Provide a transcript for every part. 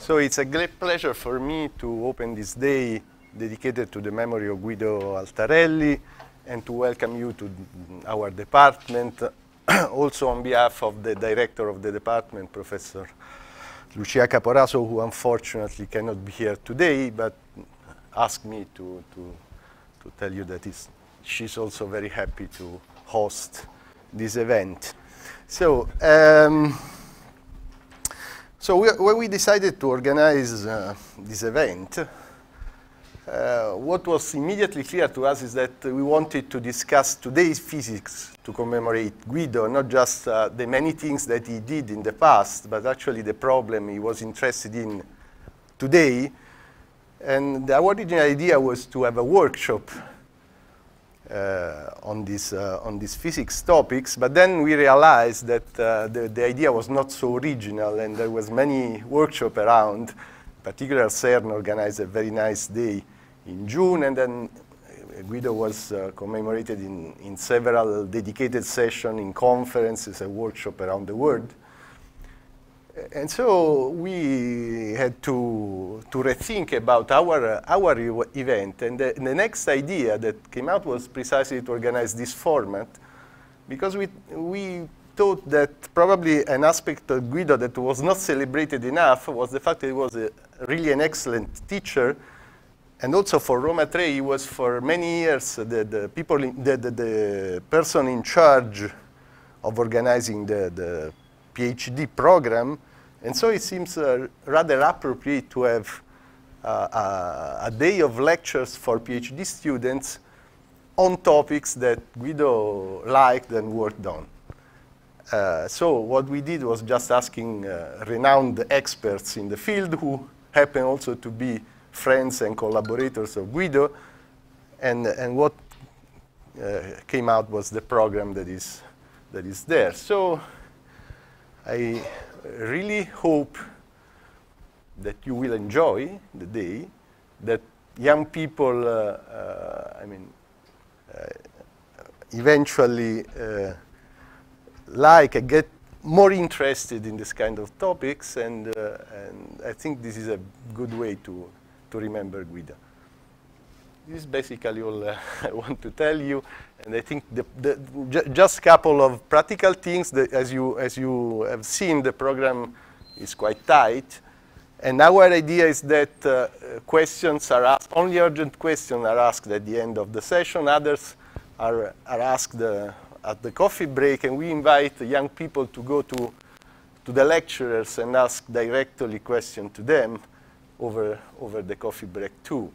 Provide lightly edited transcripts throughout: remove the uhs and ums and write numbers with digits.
So it's a great pleasure for me to open this day dedicated to the memory of Guido Altarelli and to welcome you to our department, also on behalf of the director of the department, Professor Lucia Caporaso, who unfortunately cannot be here today, but asked me to tell you that she's also very happy to host this event. So, when we decided to organize this event, what was immediately clear to us is that we wanted to discuss today's physics to commemorate Guido, not just the many things that he did in the past, but actually the problem he was interested in today. And our original idea was to have a workshop on these physics topics, but then we realized that the idea was not so original, and there was many workshops around. In particular, CERN organized a very nice day in June, and then Guido was commemorated in several dedicated sessions, in conferences, and workshops around the world. And so we had to rethink about our event, and the next idea that came out was precisely to organize this format, because we thought that probably an aspect of Guido that was not celebrated enough was the fact that he was really an excellent teacher, and also for Roma Tre, he was for many years the person in charge of organizing the PhD program, and so it seems rather appropriate to have a day of lectures for PhD students on topics that Guido liked and worked on. So what we did was just asking renowned experts in the field who happen also to be friends and collaborators of Guido, and what came out was the program that is there. So I really hope that you will enjoy the day, that young people, eventually like and get more interested in this kind of topics, and I think this is a good way to remember Guido. This is basically all I want to tell you, and I think just a couple of practical things. That as you have seen, the program is quite tight, and our idea is that questions are asked, only urgent questions are asked at the end of the session. Others are asked at the coffee break, and we invite young people to go to the lecturers and ask directly questions to them over the coffee break too.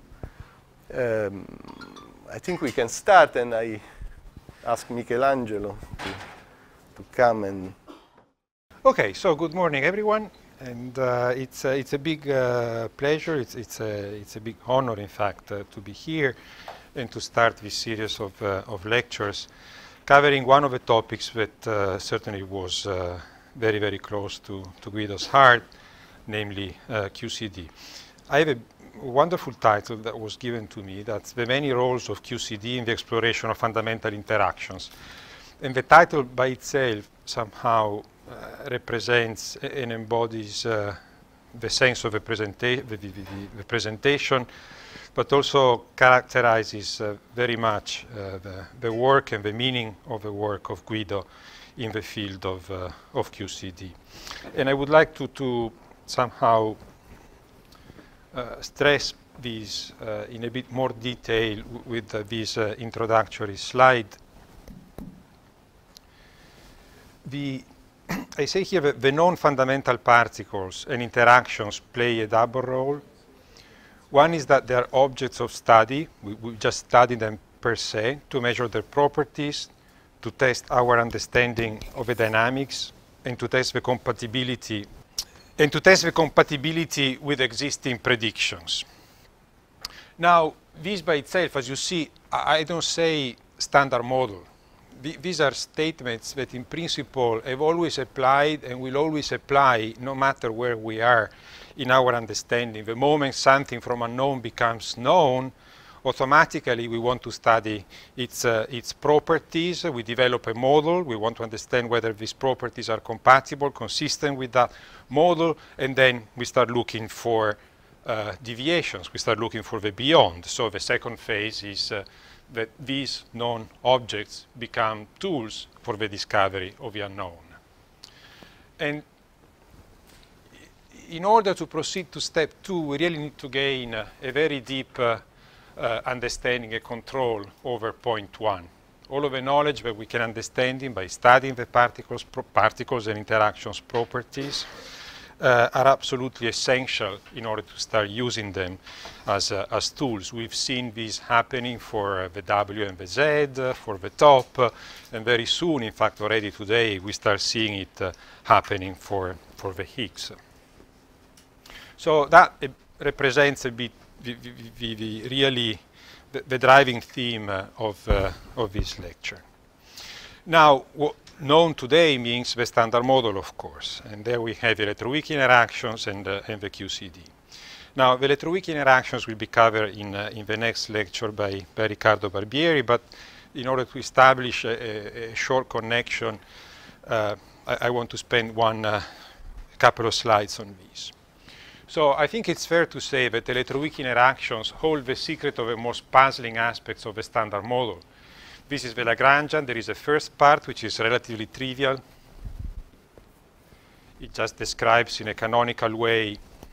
I think we can start, and I ask Michelangelo to come and. Okay, so good morning, everyone, and it's a big pleasure. It's a big honor, in fact, to be here and to start this series of lectures, covering one of the topics that certainly was very, very close to Guido's heart, namely QCD. I have a wonderful title that was given to me, that's The Many Roles of QCD in the Exploration of Fundamental Interactions. And the title by itself somehow represents and embodies the sense of the presentation, but also characterizes very much the work and the meaning of the work of Guido in the field of QCD. And I would like to somehow stress these in a bit more detail with this introductory slide. I say here that the non-fundamental particles and interactions play a double role. One is that they are objects of study. We just study them per se to measure their properties, to test our understanding of the dynamics, and to test the compatibility with existing predictions. Now, this by itself, as you see, I don't say standard model. These are statements that in principle have always applied and will always apply no matter where we are in our understanding. The moment something from unknown becomes known, automatically we want to study its properties. We develop a model. We want to understand whether these properties are compatible, consistent with that model, and then we start looking for deviations. We start looking for the beyond. So the second phase is that these known objects become tools for the discovery of the unknown. And in order to proceed to step 2, we really need to gain a very deep understanding and control over point 1. All of the knowledge that we can understand by studying the particles and interactions properties are absolutely essential in order to start using them as tools. We've seen this happening for the W and the Z, for the top, and very soon, in fact already today, we start seeing it happening for the Higgs. So that represents a bit the driving theme of this lecture. Now, what known today means the standard model, of course, and there we have electroweak interactions and the QCD. Now, the electroweak interactions will be covered in the next lecture by Riccardo Barbieri, but in order to establish a short connection, I want to spend a couple of slides on these. So I think it's fair to say that electroweak interactions hold the secret of the most puzzling aspects of the standard model. This is the Lagrangian. There is a first part which is relatively trivial. It just describes in a canonical way.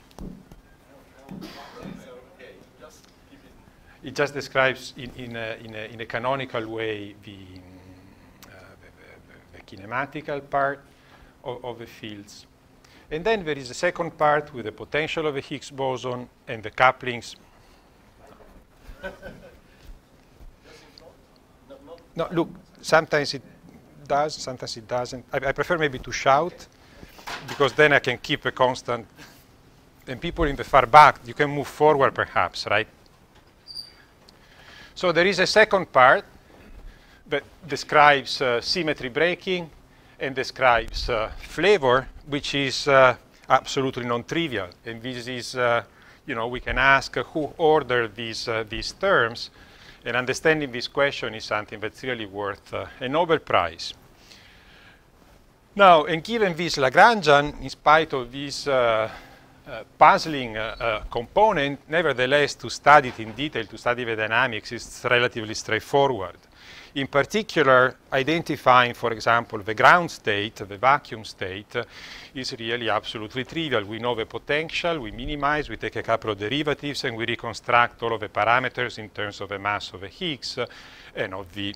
It just describes in a canonical way the kinematical part of the fields. And then there is a second part with the potential of the Higgs boson and the couplings. No, look, sometimes it does, sometimes it doesn't. I prefer maybe to shout, because then I can keep a constant. And people in the far back, you can move forward perhaps, right? So there is a second part that describes symmetry breaking and describes flavor, which is absolutely non-trivial. And this is, we can ask who ordered these terms. And understanding this question is something that's really worth a Nobel Prize. Now, and given this Lagrangian, in spite of this puzzling component, nevertheless, to study it in detail, to study the dynamics, is relatively straightforward. In particular, identifying, for example, the ground state, the vacuum state, is really absolutely trivial. We know the potential, we minimize, we take a couple of derivatives, and we reconstruct all of the parameters in terms of the mass of the Higgs and of the,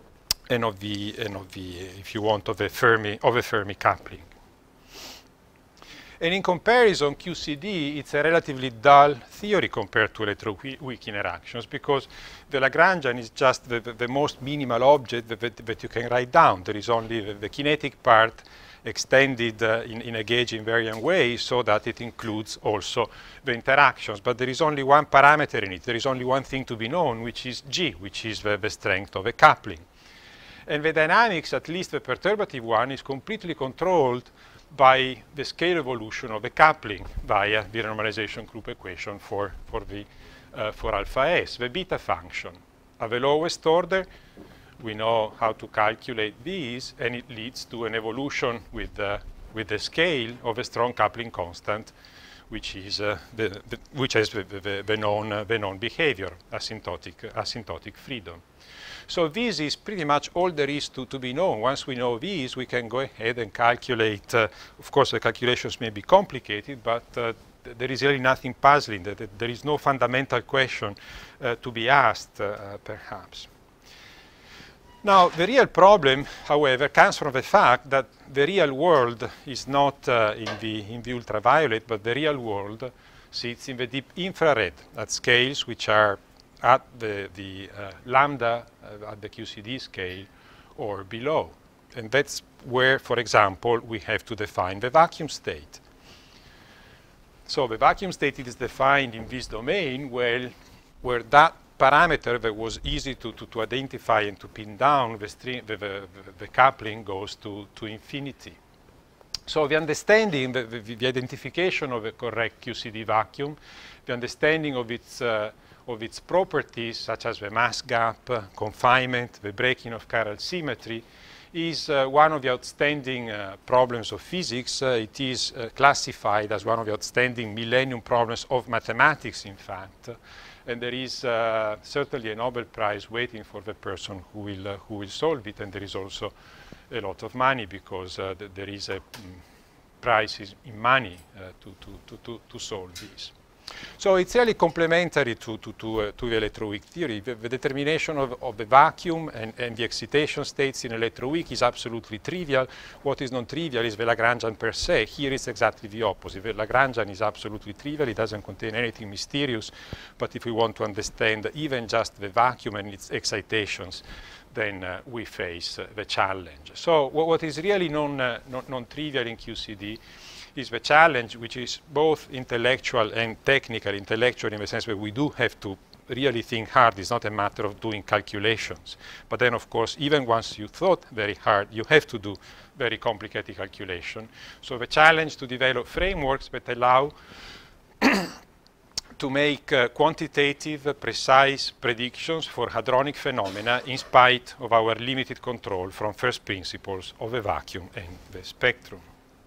if you want, of the Fermi coupling. And in comparison, QCD, it's a relatively dull theory compared to electroweak interactions, because the Lagrangian is just the most minimal object that you can write down. There is only the kinetic part extended in a gauge-invariant way, so that it includes also the interactions. But there is only one parameter in it. There is only one thing to be known, which is G, which is the strength of a coupling. And the dynamics, at least the perturbative one, is completely controlled by the scale evolution of the coupling via the renormalization group equation for alpha S, the beta function. At the lowest order, we know how to calculate these, and it leads to an evolution with the scale of a strong coupling constant, which is which has the known behavior, asymptotic freedom. So this is pretty much all there is to be known. Once we know these, we can go ahead and calculate. Of course, the calculations may be complicated, but there is really nothing puzzling. There is no fundamental question to be asked, perhaps. Now, the real problem, however, comes from the fact that the real world is not in the ultraviolet, but the real world sits in the deep infrared at scales which are at the lambda at the QCD scale or below. And that's where, for example, we have to define the vacuum state. So the vacuum state is defined in this domain where that parameter that was easy to identify and to pin down, the coupling goes to infinity. So the understanding, the identification of a correct QCD vacuum, the understanding of its of its properties, such as the mass gap, confinement, the breaking of chiral symmetry, is one of the outstanding problems of physics. It is classified as one of the outstanding millennium problems of mathematics, in fact. And there is certainly a Nobel Prize waiting for the person who will solve it, and there is also a lot of money, because there is a price in money to solve this. So it's really complementary to the electroweak theory. The determination of the vacuum and the excitation states in electroweak is absolutely trivial. What is non-trivial is the Lagrangian per se. Here it's exactly the opposite. The Lagrangian is absolutely trivial. It doesn't contain anything mysterious. But if we want to understand even just the vacuum and its excitations, then we face the challenge. So what is really non-trivial in QCD is the challenge, which is both intellectual and technical. Intellectual in the sense that we do have to really think hard. It's not a matter of doing calculations. But then, of course, even once you thought very hard, you have to do very complicated calculation. So the challenge to develop frameworks that allow to make quantitative, precise predictions for hadronic phenomena in spite of our limited control from first principles of the vacuum and the spectrum.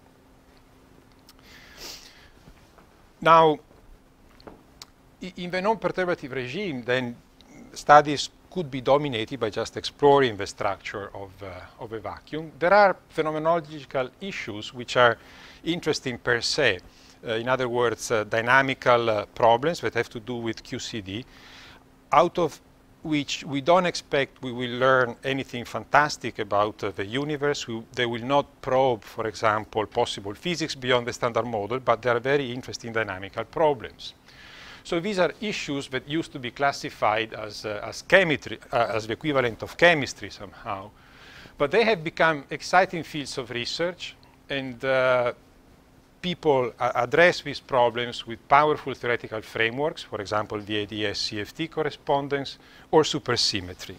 Now, in the non-perturbative regime, then studies could be dominated by just exploring the structure of a vacuum. There are phenomenological issues which are interesting per se. In other words, dynamical problems that have to do with QCD, out of which we don't expect we will learn anything fantastic about the universe. They will not probe, for example, possible physics beyond the standard model, but they are very interesting dynamical problems. So these are issues that used to be classified as chemistry, as the equivalent of chemistry somehow. But they have become exciting fields of research, and people address these problems with powerful theoretical frameworks, for example, the ADS-CFT correspondence or supersymmetry.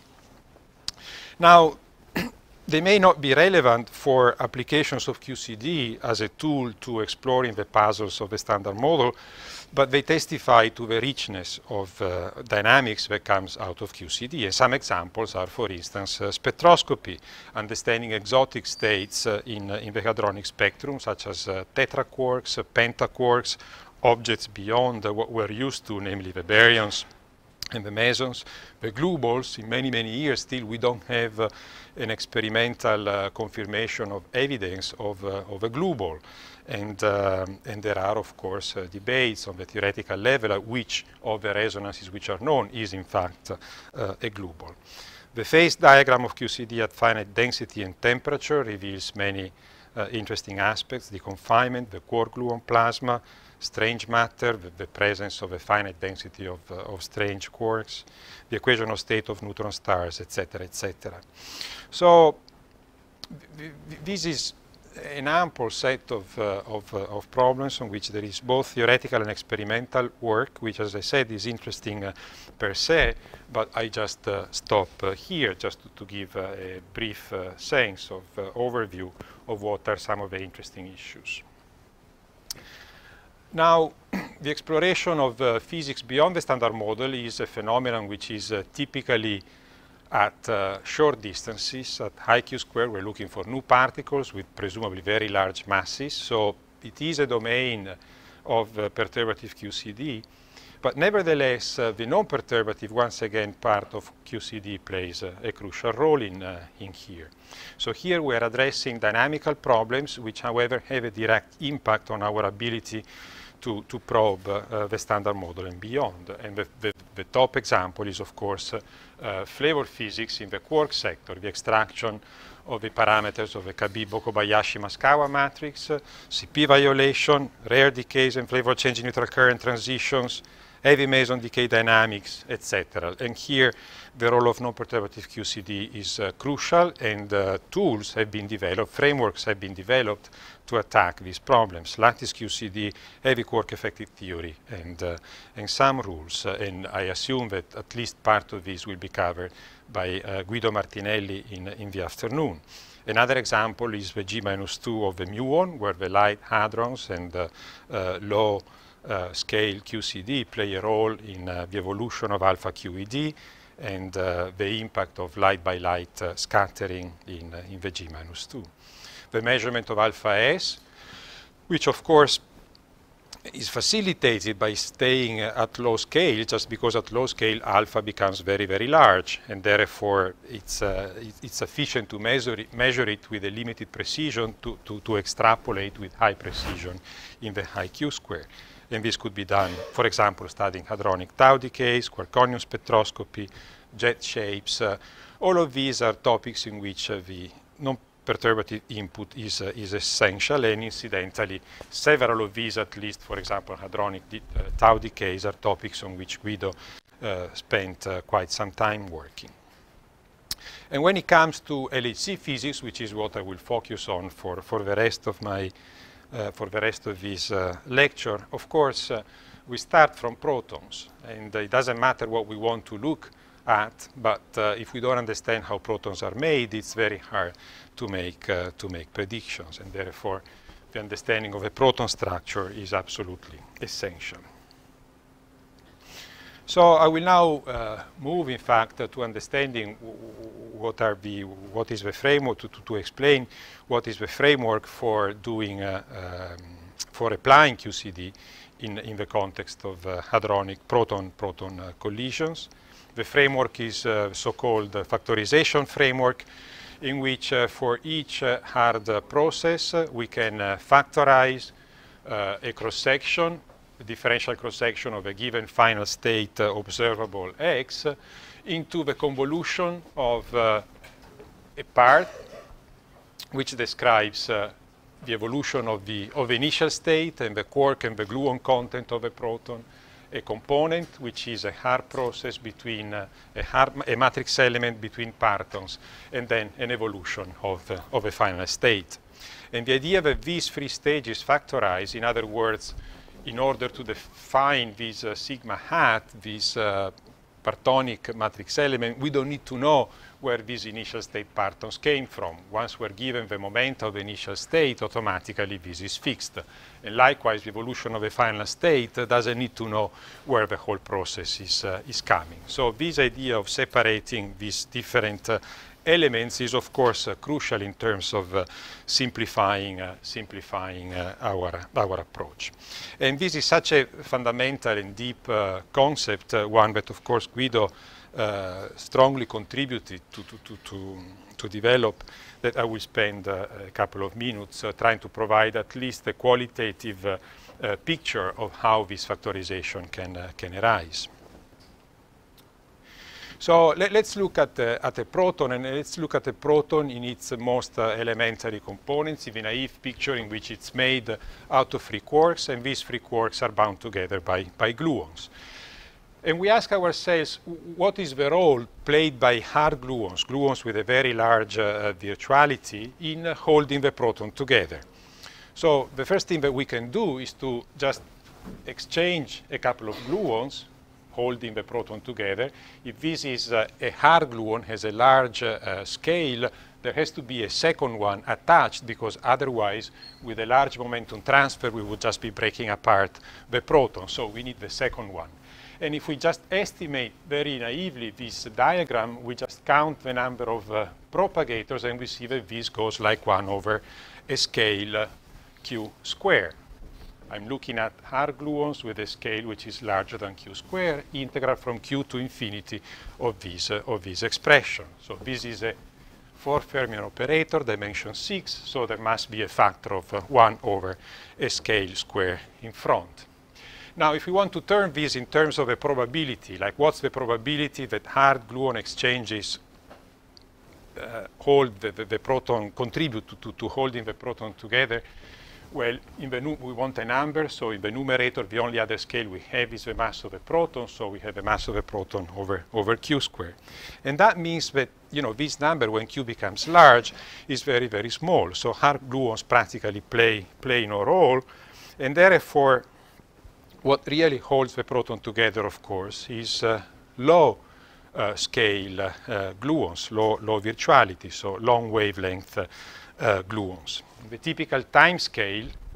Now, they may not be relevant for applications of QCD as a tool to exploring the puzzles of the standard model, but they testify to the richness of dynamics that comes out of QCD. And some examples are, for instance, spectroscopy, understanding exotic states in the hadronic spectrum, such as tetraquarks, pentaquarks, objects beyond what we're used to, namely the baryons and the mesons. The glue balls, in many, many years still, we don't have an experimental confirmation of evidence of a glue ball. And there are, of course, debates on the theoretical level at which of the resonances which are known is, in fact, a glue ball. The phase diagram of QCD at finite density and temperature reveals many interesting aspects: the confinement, the quark gluon plasma, strange matter, the presence of a finite density of strange quarks, the equation of state of neutron stars, etc., etc. So this is an ample set of problems on which there is both theoretical and experimental work, which, as I said, is interesting per se, but I just stop here just to give a brief sense of overview of what are some of the interesting issues. Now, the exploration of physics beyond the standard model is a phenomenon which is typically at short distances. At high Q squared, we're looking for new particles with presumably very large masses. So it is a domain of perturbative QCD. But nevertheless, the non-perturbative, once again, part of QCD plays a crucial role in here. So here we're addressing dynamical problems, which, however, have a direct impact on our ability to probe the standard model and beyond. And the top example is, of course, flavor physics in the quark sector, the extraction of the parameters of the Kabib-Kobayashi-Maskawa matrix, CP violation, rare decays and flavor change in neutral current transitions, heavy meson decay dynamics, etc. And here, the role of non-perturbative QCD is crucial, and tools have been developed, frameworks have been developed to attack these problems. Lattice QCD, heavy quark effective theory, and some rules. And I assume that at least part of this will be covered by Guido Martinelli in the afternoon. Another example is the G-2 of the muon, where the light hadrons and low scale QCD play a role in the evolution of alpha QED and the impact of light-by-light scattering in the G-2. The measurement of alpha S, which of course is facilitated by staying at low scale, just because at low scale alpha becomes very, very large, and therefore it's sufficient to measure it with a limited precision to extrapolate with high precision in the high Q square. And this could be done, for example, studying hadronic tau decays, quarkonium spectroscopy, jet shapes. All of these are topics in which the non-perturbative input is essential, and incidentally, several of these, at least, for example, hadronic tau decays, are topics on which Guido spent quite some time working. And when it comes to LHC physics, which is what I will focus on for the rest of my this lecture, of course, we start from protons, and it doesn't matter what we want to look at, but if we don't understand how protons are made, it's very hard to make predictions, and therefore the understanding of a proton structure is absolutely essential. So I will now move, in fact, to understanding what is the framework, to explain what is the framework for doing, for applying QCD in the context of hadronic proton-proton collisions. The framework is so-called factorization framework, in which for each hard process we can factorize a cross-section, a differential cross-section of a given final state observable X, into the convolution of a part which describes the evolution of the initial state and the quark and the gluon content of a proton, a component which is a hard process between a matrix element between partons, and then an evolution of a final state. And the idea that these three stages factorize, in other words, in order to define this sigma hat, this partonic matrix element, we don't need to know where these initial state partons came from. Once we're given the momenta of the initial state, automatically this is fixed. And likewise, the evolution of a final state doesn't need to know where the whole process is coming. So this idea of separating these different elements is, of course, crucial in terms of simplifying our approach. And this is such a fundamental and deep concept, one that, of course, Guido strongly contributed to develop, that I will spend a couple of minutes trying to provide at least a qualitative picture of how this factorization can arise. So let's look at a proton, and let's look at a proton in its most elementary components, in a naive picture in which it's made out of three quarks, and these three quarks are bound together by gluons. And we ask ourselves, what is the role played by hard gluons, gluons with a very large virtuality, in holding the proton together? So the first thing that we can do is to just exchange a couple of gluons, holding the proton together. If this is a hard gluon, has a large scale, there has to be a second one attached, because otherwise, with a large momentum transfer, we would just be breaking apart the proton. So we need the second one. And if we just estimate very naively this diagram, we just count the number of propagators, and we see that this goes like 1 over a scale q square. I'm looking at hard gluons with a scale which is larger than q square, integral from q to infinity of this expression. So this is a 4 fermion operator, dimension 6, so there must be a factor of 1 over a scale square in front. Now, if we want to turn this in terms of a probability, like what's the probability that hard gluon exchanges hold the proton, contribute to holding the proton together, well, we want a number, so in the numerator, the only other scale we have is the mass of a proton, so we have the mass of a proton over q squared. And that means that, you know, this number, when q becomes large, is very, very small. So hard gluons practically play no role, and therefore, what really holds the proton together, of course, is low scale gluons, low virtuality, so long wavelength gluons. The typical time scale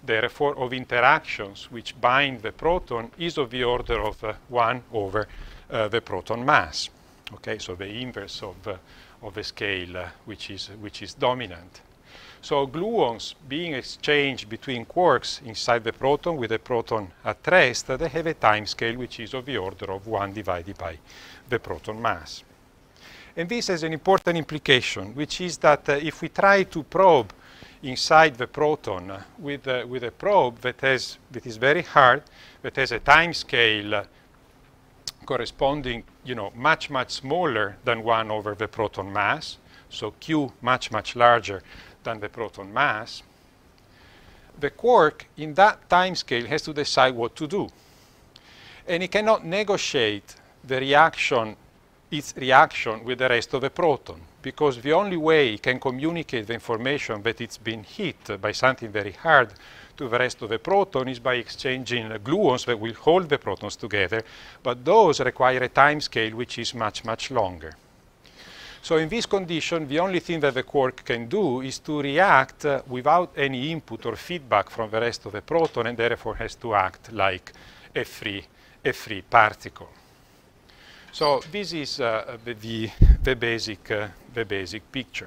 therefore, of interactions which bind the proton is of the order of 1 over the proton mass. Okay, so the inverse of the scale which is dominant. So gluons being exchanged between quarks inside the proton with the proton at rest, they have a time scale which is of the order of 1 divided by the proton mass. And this has an important implication, which is that if we try to probe inside the proton with a probe that is very hard, that has a time scale corresponding, much smaller than 1 over the proton mass, so Q much larger than the proton mass, the quark in that time scale has to decide what to do. And it cannot negotiate its reaction with the rest of the proton, because the only way it can communicate the information that it's been hit by something very hard to the rest of the proton is by exchanging gluons that will hold the protons together, but those require a time scale which is much longer. So in this condition, the only thing that the quark can do is to react without any input or feedback from the rest of the proton, and therefore has to act like a free particle. So this is the basic picture.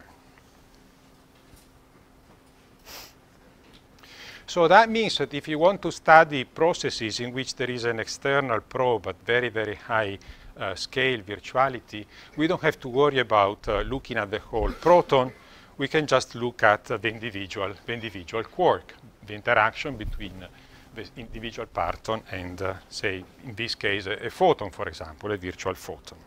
So that means that if you want to study processes in which there is an external probe at very high scale virtuality, we don't have to worry about looking at the whole proton. We can just look at the individual quark, the interaction between the individual parton and, say, in this case, a photon, for example, a virtual photon.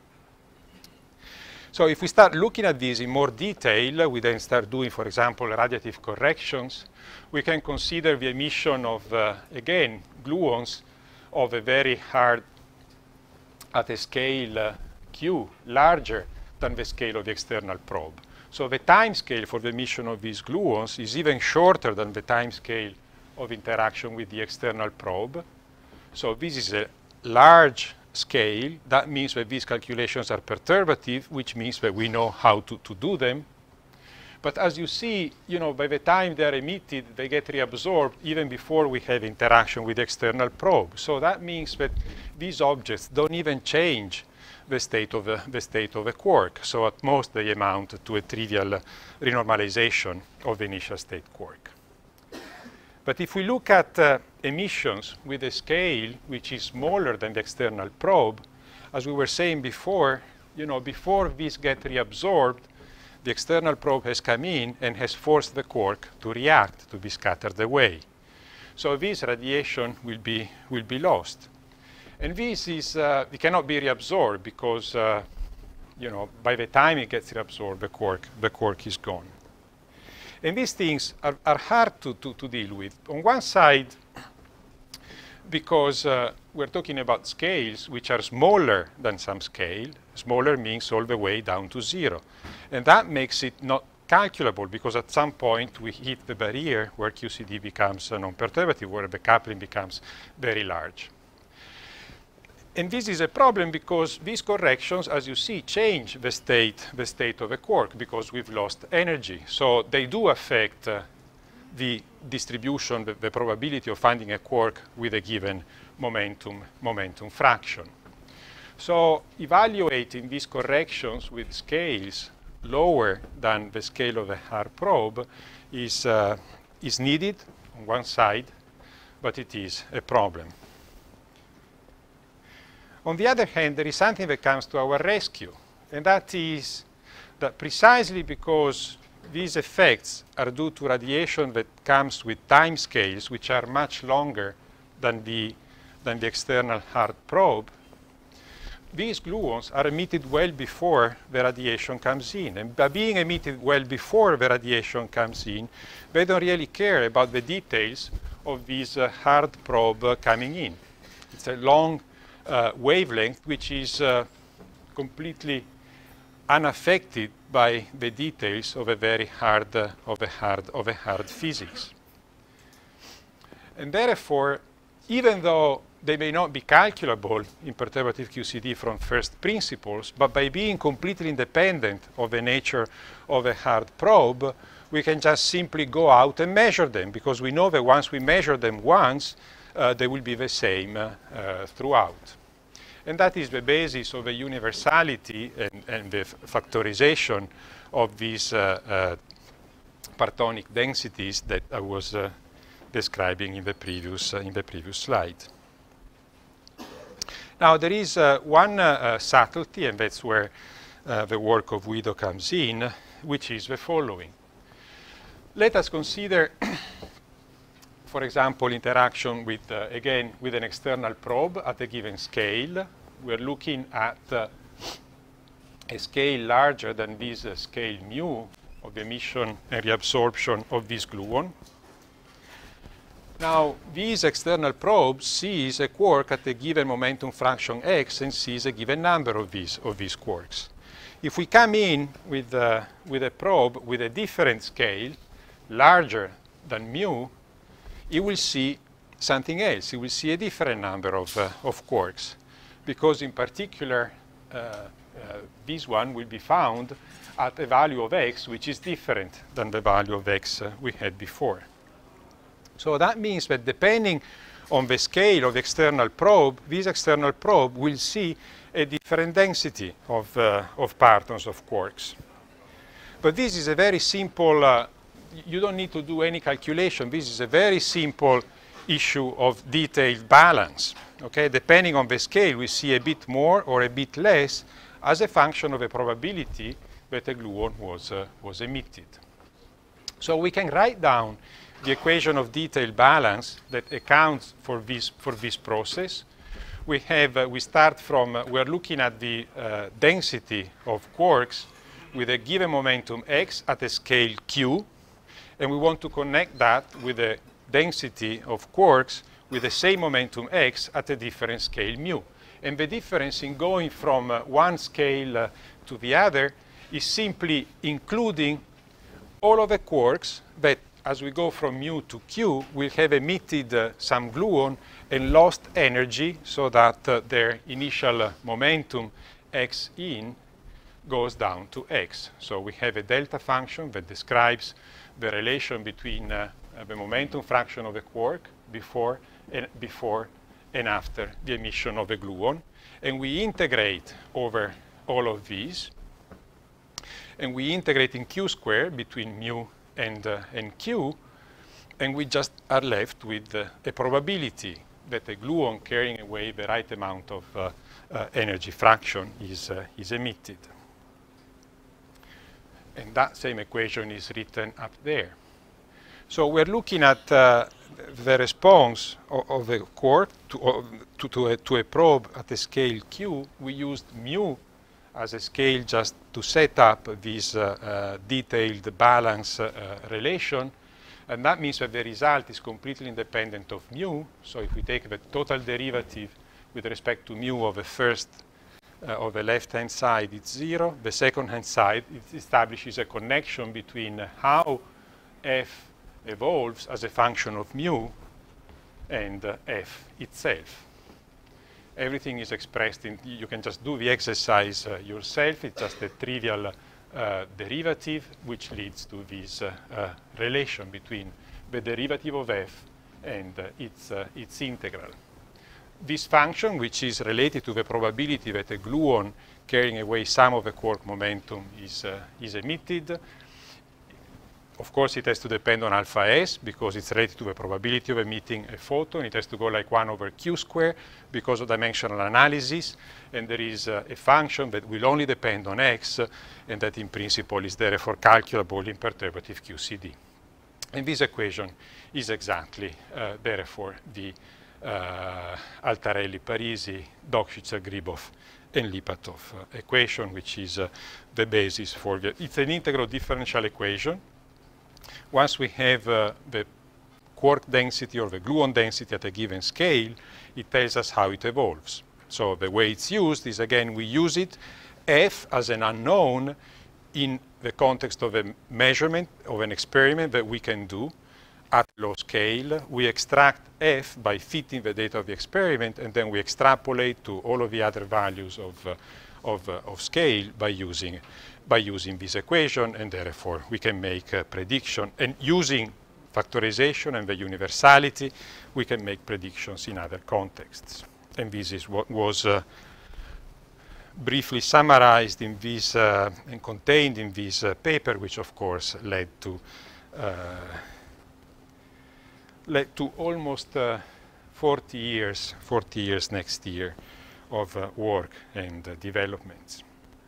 So if we start looking at this in more detail, we then start doing, for example, radiative corrections. We can consider the emission of, again, gluons of a very hard, at a scale Q, larger than the scale of the external probe. So the time scale for the emission of these gluons is even shorter than the time scale of interaction with the external probe. So this is a large scale. That means that these calculations are perturbative, which means that we know how to do them. But as you see, by the time they are emitted, they get reabsorbed even before we have interaction with the external probe. So that means that these objects don't even change the state of the quark. So at most, they amount to a trivial renormalization of the initial state quark. But if we look at emissions with a scale which is smaller than the external probe, as we were saying before, before these get reabsorbed, the external probe has come in and has forced the quark to react, to be scattered away. So this radiation will be lost. And this is, it cannot be reabsorbed because, by the time it gets reabsorbed, the quark is gone. And these things are hard to deal with. On one side, because we're talking about scales which are smaller than some scale. Smaller means all the way down to 0. And that makes it not calculable, because at some point we hit the barrier where QCD becomes non-perturbative, where the coupling becomes very large. And this is a problem because these corrections, as you see, change the state of a quark because we've lost energy. So they do affect the distribution, the probability of finding a quark with a given momentum fraction. So evaluating these corrections with scales lower than the scale of the hard probe is needed on one side, but it is a problem. On the other hand, there is something that comes to our rescue, and that is that precisely because these effects are due to radiation that comes with time scales which are much longer than the external hard probe, these gluons are emitted well before the radiation comes in. And by being emitted well before the radiation comes in, they don't really care about the details of this hard probe coming in. It's a long wavelength which is completely unaffected by the details of a very hard physics. And therefore, even though they may not be calculable in perturbative QCD from first principles, but by being completely independent of the nature of a hard probe, we can just simply go out and measure them, because we know that once we measure them once, they will be the same throughout. And that is the basis of the universality and the factorization of these partonic densities that I was describing in the previous slide. Now, there is one subtlety, and that's where the work of Guido comes in, which is the following. Let us consider, for example, interaction with, again, with an external probe at a given scale. We're looking at a scale larger than this scale mu of the emission and reabsorption of this gluon. Now, this external probe sees a quark at a given momentum fraction x and sees a given number of these quarks. If we come in with a probe with a different scale, larger than mu, it will see something else. It will see a different number of quarks, because in particular, this one will be found at a value of x which is different than the value of x we had before. So that means that depending on the scale of the external probe, this external probe will see a different density of partons of quarks. But this is a very simple, you don't need to do any calculation. This is a very simple issue of detailed balance. Okay? Depending on the scale, we see a bit more or a bit less as a function of a probability that a gluon was emitted. So we can write down the equation of detailed balance that accounts for this process. We start from, we're looking at the density of quarks with a given momentum x at a scale q, and we want to connect that with the density of quarks with the same momentum x at a different scale mu. And the difference in going from one scale to the other is simply including all of the quarks that, as we go from mu to q, will have emitted some gluon and lost energy, so that their initial momentum x in goes down to x. So we have a delta function that describes the relation between the momentum fraction of a quark before and after the emission of a gluon. And we integrate over all of these. And we integrate in q squared between mu and q, and we just are left with a probability that a gluon carrying away the right amount of energy fraction is emitted. And that same equation is written up there. So we're looking at the response of a quark to a probe at a scale q. We used mu as a scale just to set up this detailed balance relation. And that means that the result is completely independent of mu. So if we take the total derivative with respect to mu of the first, of the left-hand side, it's 0. The second-hand side, it establishes a connection between how f evolves as a function of mu and f itself. Everything is expressed in, you can just do the exercise yourself. It's just a trivial derivative, which leads to this relation between the derivative of f and its integral. This function, which is related to the probability that a gluon carrying away some of the quark momentum is emitted. Of course, it has to depend on alpha s, because it's related to the probability of emitting a photon. It has to go like 1 over q squared because of dimensional analysis. And there is a function that will only depend on x, and that in principle is therefore calculable in perturbative QCD. And this equation is exactly, therefore, the Altarelli-Parisi, Dokshitzer-Gribov, and Lipatov equation, which is the basis for the, it's an integral differential equation. Once we have the quark density or the gluon density at a given scale, it tells us how it evolves. So the way it's used is, again, we use it, f as an unknown in the context of a measurement of an experiment that we can do at low scale. We extract f by fitting the data of the experiment, and then we extrapolate to all of the other values of scale by using this equation, and therefore we can make a prediction. And using factorization and the universality, we can make predictions in other contexts. And this is what was briefly summarized in this and contained in this paper, which of course led to almost 40 years next year of work and developments.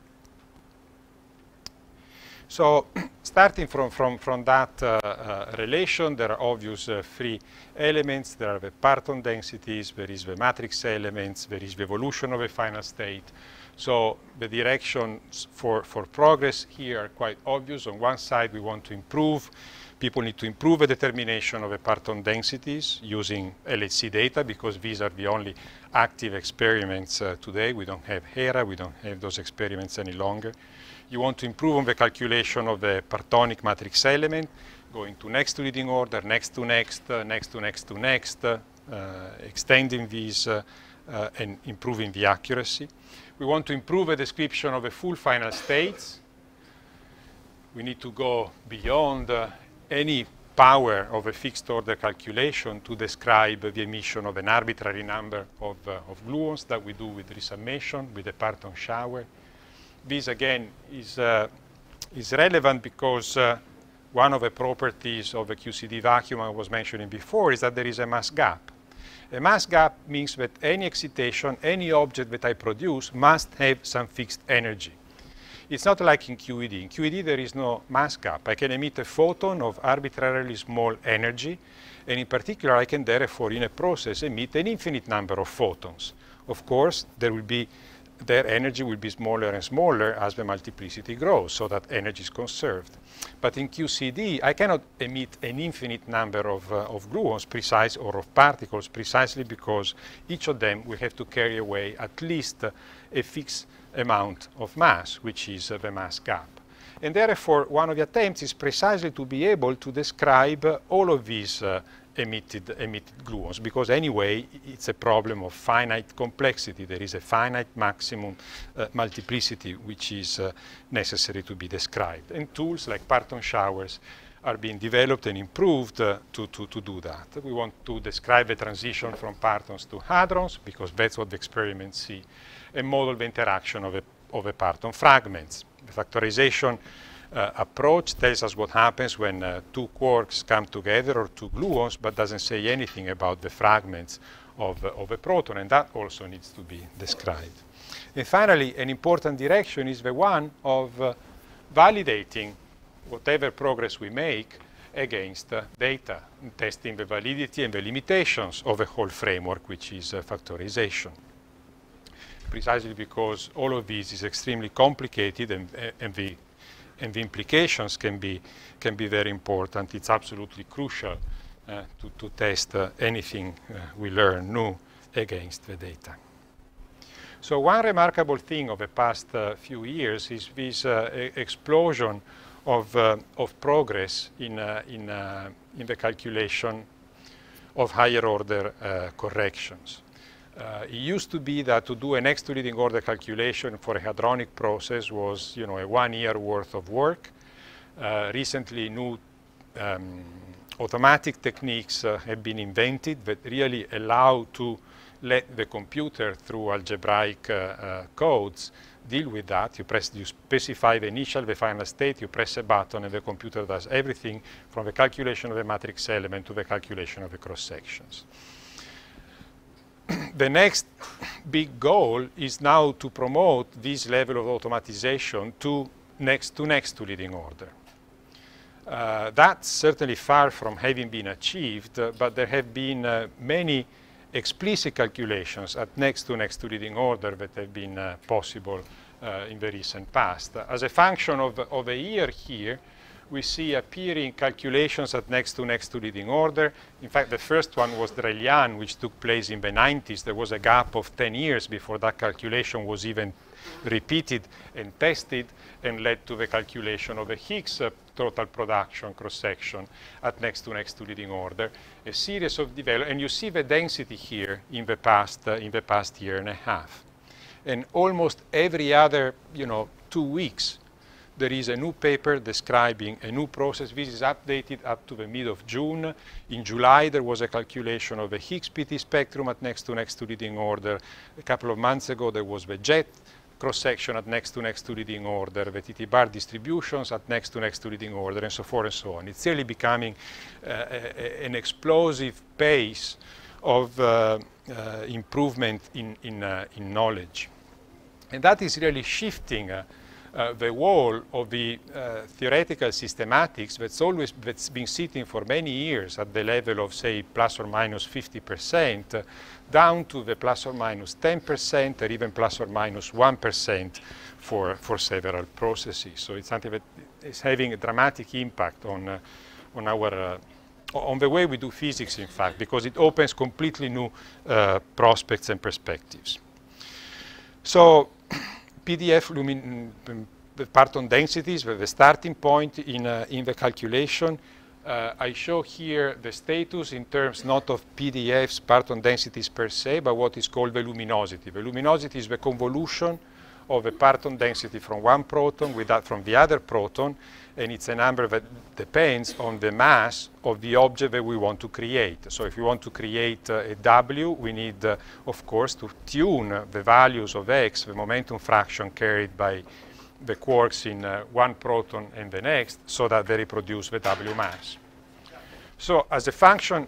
So starting from that relation, there are obvious three elements. There are the parton densities, there is the matrix elements, there is the evolution of a final state. So the directions for progress here are quite obvious. On one side, we want to improve. People need to improve the determination of the parton densities using LHC data, because these are the only active experiments today. We don't have HERA, we don't have those experiments any longer. You want to improve on the calculation of the partonic matrix element, going to next to leading order, next to next, next to next to next, extending these and improving the accuracy. We want to improve a description of the full final states. We need to go beyond any power of a fixed order calculation to describe the emission of an arbitrary number of gluons that we do with resummation, with the parton shower. This again is relevant because one of the properties of the QCD vacuum I was mentioning before is that there is a mass gap. A mass gap means that any excitation, any object that I produce must have some fixed energy. It's not like in QED. In QED there is no mass gap. I can emit a photon of arbitrarily small energy, and in particular I can therefore in a process emit an infinite number of photons. Of course, their energy will be smaller and smaller as the multiplicity grows, so that energy is conserved. But in QCD, I cannot emit an infinite number of gluons or of particles, precisely because each of them will have to carry away at least a fixed amount of mass, which is the mass gap. And therefore, one of the attempts is precisely to be able to describe all of these emitted gluons, because anyway it's a problem of finite complexity. There is a finite maximum multiplicity which is necessary to be described, and tools like parton showers are being developed and improved to do that. We want to describe the transition from partons to hadrons, because that's what the experiments see, and model the interaction of a parton fragments. The factorization approach tells us what happens when two quarks come together, or two gluons, but doesn't say anything about the fragments of a proton, and that also needs to be described. And finally, an important direction is the one of validating whatever progress we make against data, testing the validity and the limitations of a whole framework, which is factorization. Precisely because all of this is extremely complicated, and the implications can be very important. It's absolutely crucial to test anything we learn new against the data. So one remarkable thing of the past few years is this explosion of progress in the calculation of higher order corrections. It used to be that to do a next to leading order calculation for a hadronic process was, a 1 year worth of work. Recently, new automatic techniques have been invented that really allow to let the computer, through algebraic codes, deal with that. You specify the initial, the final state, you press a button, and the computer does everything from the calculation of the matrix element to the calculation of the cross sections. The next big goal is now to promote this level of automatization to next to leading order. That's certainly far from having been achieved, but there have been many explicit calculations at next to leading order that have been possible in the recent past. As a function of a year here, we see appearing calculations at next to leading order. In fact, the first one was Drelian, which took place in the 90s. There was a gap of 10 years before that calculation was even repeated and tested, and led to the calculation of the Higgs total production cross-section at next to leading order. A series of developments, and you see the density here in the past year and a half. And almost every other, 2 weeks, there is a new paper describing a new process. This is updated up to the mid of June. In July, there was a calculation of the Higgs PT spectrum at next to leading order. A couple of months ago, there was the jet cross-section at next to leading order, the TT bar distributions at next to leading order, and so forth and so on. It's really becoming an explosive pace of improvement in knowledge. And that is really shifting the wall of the theoretical systematics that's been sitting for many years at the level of, say, plus or minus 50%, down to the plus or minus 10%, or even plus or minus 1% for several processes. So it's something that is having a dramatic impact on the way we do physics, in fact, because it opens completely new prospects and perspectives. So PDF the parton densities were the starting point in the calculation. I show here the status in terms not of PDF's parton densities per se, but what is called the luminosity. The luminosity is the convolution of a parton density from one proton from the other proton, and it's a number that depends on the mass of the object that we want to create. So if we want to create a W, we need, of course, to tune the values of X, the momentum fraction carried by the quarks in one proton and the next, so that they reproduce the W mass. So as a function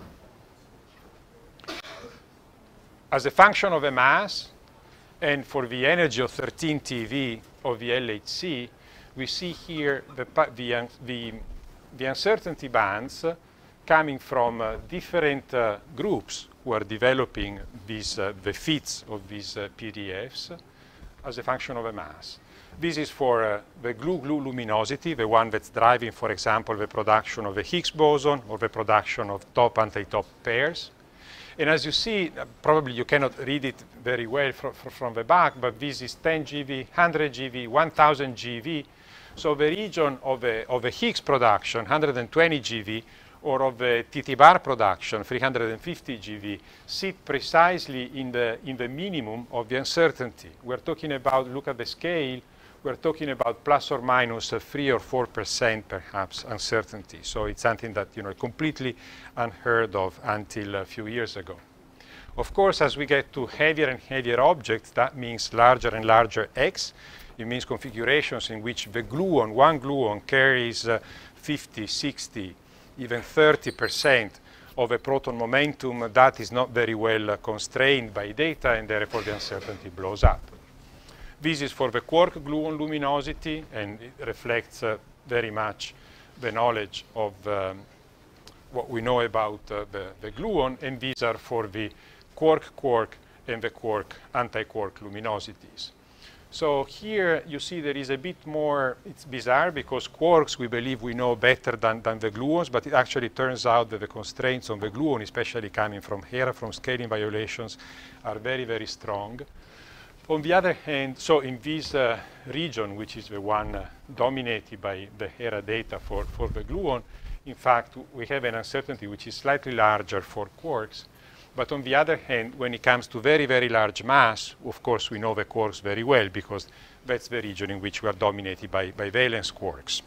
of a mass, and for the energy of 13 TeV of the LHC, we see here the uncertainty bands coming from different groups who are developing the fits of these PDFs as a function of a mass. This is for the glue-glue luminosity, the one that's driving, for example, the production of the Higgs boson or the production of top-anti-top pairs. And as you see, probably you cannot read it very well from the back, but this is 10 GeV, 100 GeV, 1000 GeV. So the region of the Higgs production, 120 GeV, or of the TT bar production, 350 GeV, sit precisely in the minimum of the uncertainty. We're talking about, look at the scale, we're talking about plus or minus 3 or 4% perhaps uncertainty. So it's something that completely unheard of until a few years ago. Of course, as we get to heavier and heavier objects, that means larger and larger X. It means configurations in which the gluon, one gluon, carries 50, 60, even 30% of a proton momentum. That is not very well constrained by data, and therefore the uncertainty blows up. This is for the quark gluon luminosity, and it reflects very much the knowledge of what we know about the gluon, and these are for the quark-quark and the quark anti-quark luminosities. So here you see there is a bit more, it's bizarre because quarks we believe we know better than the gluons, but it actually turns out that the constraints on the gluon, especially coming from Hera, from scaling violations, are very, very strong. On the other hand, so in this region, which is the one dominated by the Hera data for the gluon, in fact, we have an uncertainty which is slightly larger for quarks. But on the other hand, when it comes to very, very large mass, of course, we know the quarks very well because that's the region in which we are dominated by valence quarks.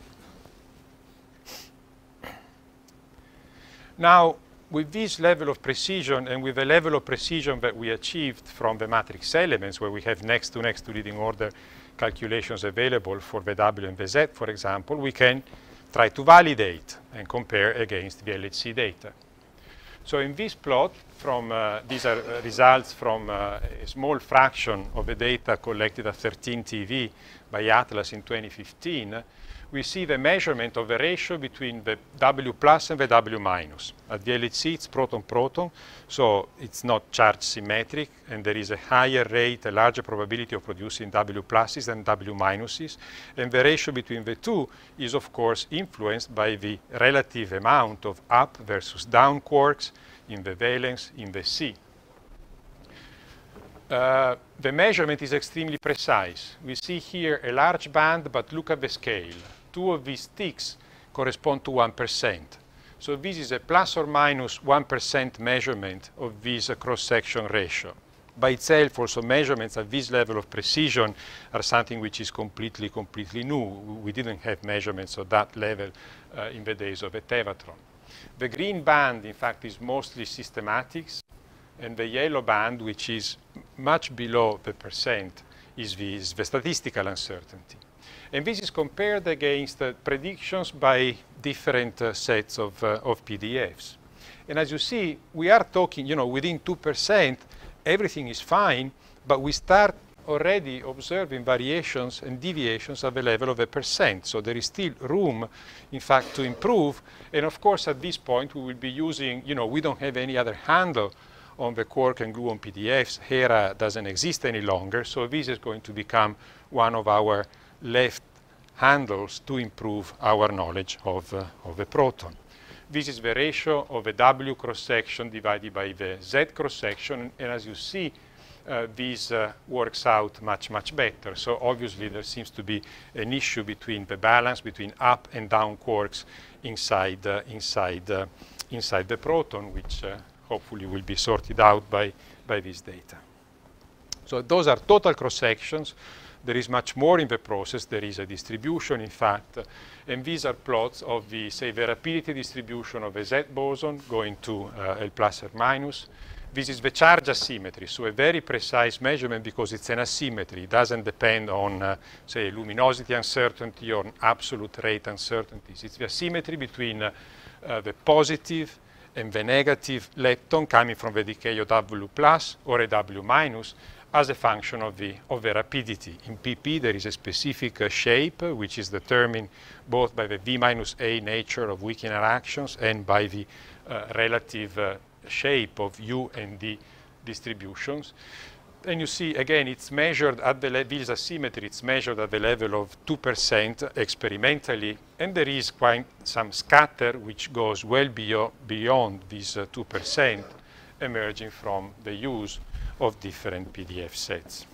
Now, with this level of precision and with the level of precision that we achieved from the matrix elements, where we have next to leading order calculations available for the W and the Z, for example, we can try to validate and compare against the LHC data. So in this plot, these are results from a small fraction of the data collected at 13 TeV by Atlas in 2015. We see the measurement of the ratio between the W plus and the W minus. At the LHC, it's proton-proton, so it's not charge symmetric, and there is a higher rate, a larger probability of producing W pluses than W minuses. And the ratio between the two is, of course, influenced by the relative amount of up versus down quarks in the valence in the C. The measurement is extremely precise. We see here a large band, but look at the scale. Two of these ticks correspond to 1%. So this is a plus or minus 1% measurement of this cross-section ratio. by itself, also measurements at this level of precision are something which is completely new. We didn't have measurements at that level in the days of the tevatron. The green band, in fact, is mostly systematics, and the yellow band, which is much below the percent, is the statistical uncertainty. And this is compared against predictions by different sets of PDFs. And as you see, we are talking, within 2%, everything is fine, but we start already observing variations and deviations at the level of a percent. So there is still room, in fact, to improve. And of course, at this point, we will be using, we don't have any other handle on the quark and gluon PDFs. HERA doesn't exist any longer. So this is going to become one of our left handles to improve our knowledge of the proton. This is the ratio of the W cross-section divided by the Z cross-section. And as you see, this works out much better. So obviously, there seems to be an issue between the balance between up and down quarks inside the proton, which hopefully will be sorted out by this data. So those are total cross-sections. There is much more in the process. There is a distribution, in fact, and these are plots of the, say, the rapidity distribution of a Z boson going to L plus or minus. This is the charge asymmetry, so a very precise measurement because it's an asymmetry. It doesn't depend on, say, luminosity uncertainty or absolute rate uncertainties. It's the asymmetry between the positive and the negative lepton coming from the decay of W plus or a W minus as a function of the rapidity. In PP, there is a specific shape which is determined both by the V minus A nature of weak interactions and by the relative shape of U and D distributions. And you see, again, it's measured at the level, this asymmetry, it's measured at the level of 2% experimentally, and there is quite some scatter which goes well beyond this 2% emerging from the use of different PDF sets.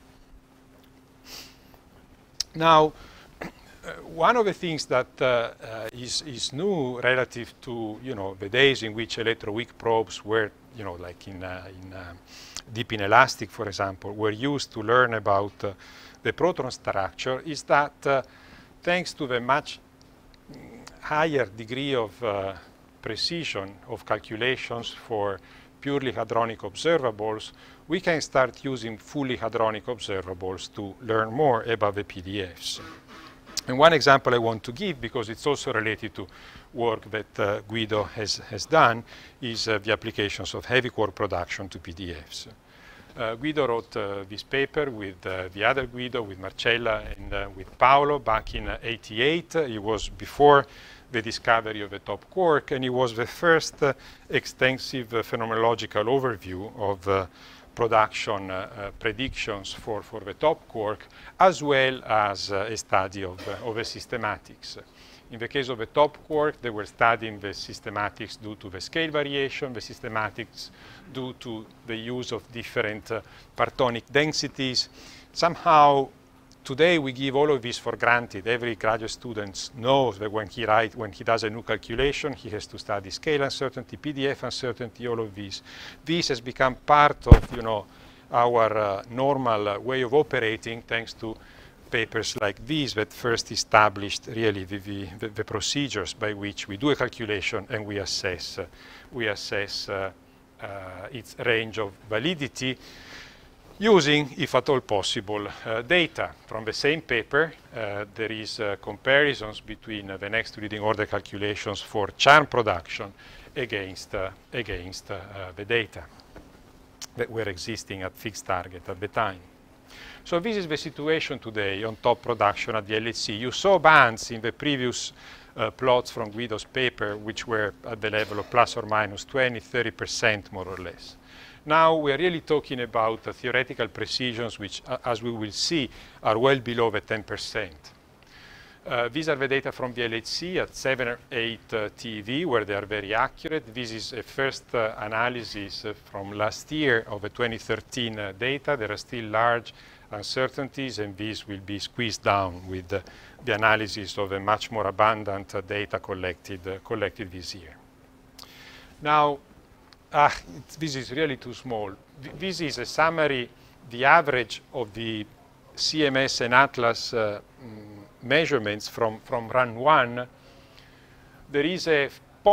Now, one of the things that is new relative to the days in which electroweak probes were like in deep inelastic, for example, were used to learn about the proton structure is that thanks to the much higher degree of precision of calculations for purely hadronic observables, we can start using fully hadronic observables to learn more about the PDFs. And one example I want to give, because it's also related to work that Guido has done, is the applications of heavy quark production to PDFs. Guido wrote this paper with the other Guido, with Marcella and with Paolo back in '88. It was before the discovery of the top quark, and it was the first extensive phenomenological overview of production predictions for the top quark, as well as a study of the systematics. In the case of the top quark, they were studying the systematics due to the scale variation, the systematics due to the use of different partonic densities. Somehow, today we give all of this for granted. Every graduate student knows that when he does a new calculation, he has to study scale uncertainty, PDF uncertainty, all of these. This has become part of our normal way of operating, thanks to papers like these that first established really the procedures by which we do a calculation and we assess its range of validity, using, if at all possible, data. From the same paper, there is comparisons between the next reading order calculations for charm production against the data that were existing at fixed target at the time. So this is the situation today on top production at the LHC. You saw bands in the previous plots from Guido's paper, which were at the level of plus or minus 20, 30% more or less. Now we're really talking about theoretical precisions, which, as we will see, are well below the 10%. These are the data from the LHC at 7 or 8 TeV, where they are very accurate. This is a first analysis from last year of the 2013 data. There are still large uncertainties, and these will be squeezed down with the analysis of a much more abundant data collected this year. Now, This is really too small. This is a summary, the average of the CMS and Atlas measurements from run 1. There is a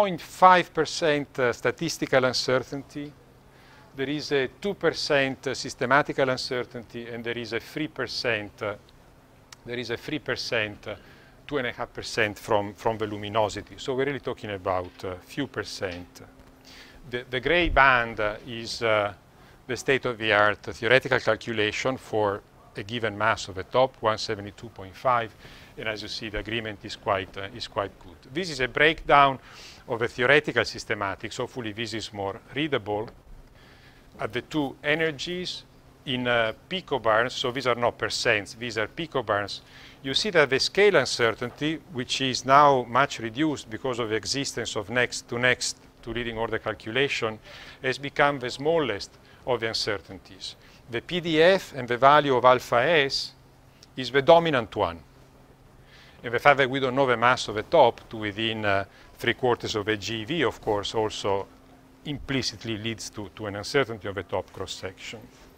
0.5% statistical uncertainty. There is a 2% systematical uncertainty, and there is a 3%. There is a 3%, 2.5% from the luminosity. So we're really talking about few percent. The gray band is the state-of-the-art theoretical calculation for a given mass of a top, 172.5, and as you see, the agreement is quite good. This is a breakdown of the theoretical systematics. Hopefully, this is more readable. At the two energies in picobarns, so these are not percents, these are picobarns. You see that the scale uncertainty, which is now much reduced because of the existence of next to leading order calculation, has become the smallest of the uncertainties. The PDF and the value of alpha S is the dominant one. And the fact that we don't know the mass of the top to within 3/4 of a GeV, of course, also implicitly leads to an uncertainty of the top cross-section.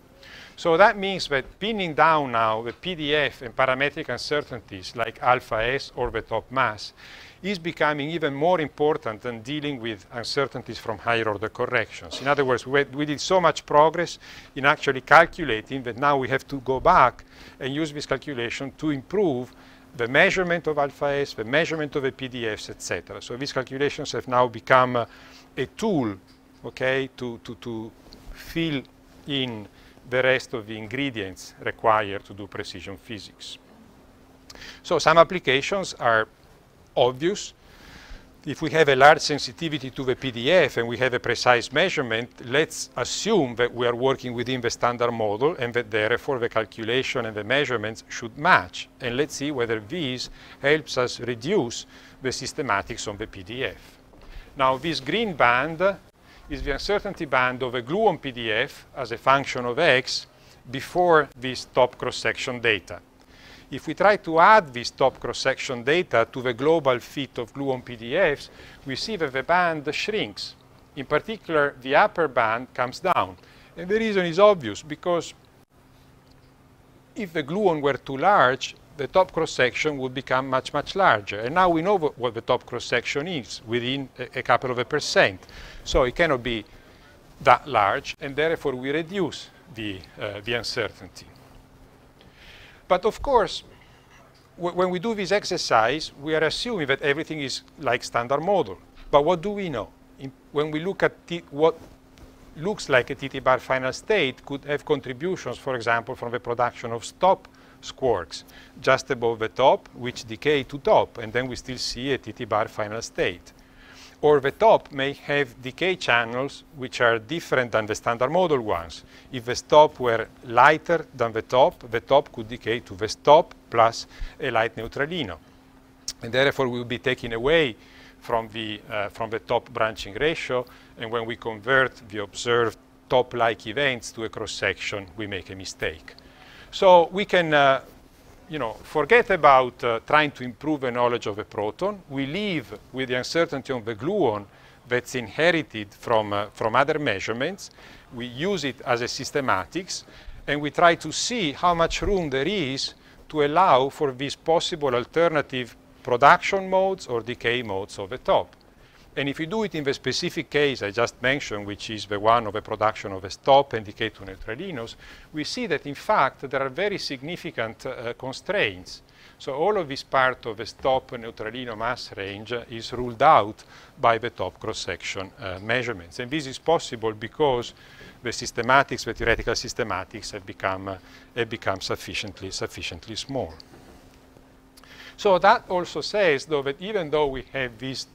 So that means that pinning down now the PDF and parametric uncertainties like alpha S or the top mass is becoming even more important than dealing with uncertainties from higher order corrections. In other words, we did so much progress in actually calculating that now we have to go back and use this calculation to improve the measurement of alpha S, the measurement of the PDFs, etc. So these calculations have now become a tool, okay, to fill in the rest of the ingredients required to do precision physics. So some applications are obvious. If we have a large sensitivity to the PDF and we have a precise measurement, let's assume that we are working within the standard model and that therefore the calculation and the measurements should match. And let's see whether this helps us reduce the systematics on the PDF. Now this green band is the uncertainty band of a gluon PDF as a function of X before this top cross-section data. If we try to add this top cross-section data to the global fit of gluon PDFs, we see that the band shrinks. In particular, the upper band comes down. And the reason is obvious, because if the gluon were too large, the top cross-section would become much, much larger. And now we know what the top cross-section is within a couple of %. So it cannot be that large, and therefore we reduce the uncertainty. But of course, when we do this exercise, we are assuming that everything is like standard model. But what do we know? When we look at what looks like a TT-bar final state could have contributions, for example, from the production of stop squarks just above the top, which decay to top, and then we still see a TT-bar final state. Or the top may have decay channels which are different than the standard model ones. If the stop were lighter than the top could decay to the stop plus a light neutralino. And therefore we will be taken away from the top branching ratio, and when we convert the observed top-like events to a cross-section, we make a mistake. So we can forget about trying to improve the knowledge of a proton. We live with the uncertainty on the gluon that's inherited from other measurements. We use it as a systematics, and we try to see how much room there is to allow for these possible alternative production modes or decay modes of the top. And if you do it in the specific case I just mentioned, which is the one of a production of a stop and decay to neutralinos, we see that in fact there are very significant constraints. So all of this part of the stop neutralino mass range is ruled out by the top cross-section measurements. And this is possible because the systematics, the theoretical systematics have become sufficiently small. So that also says, though, that even though we have this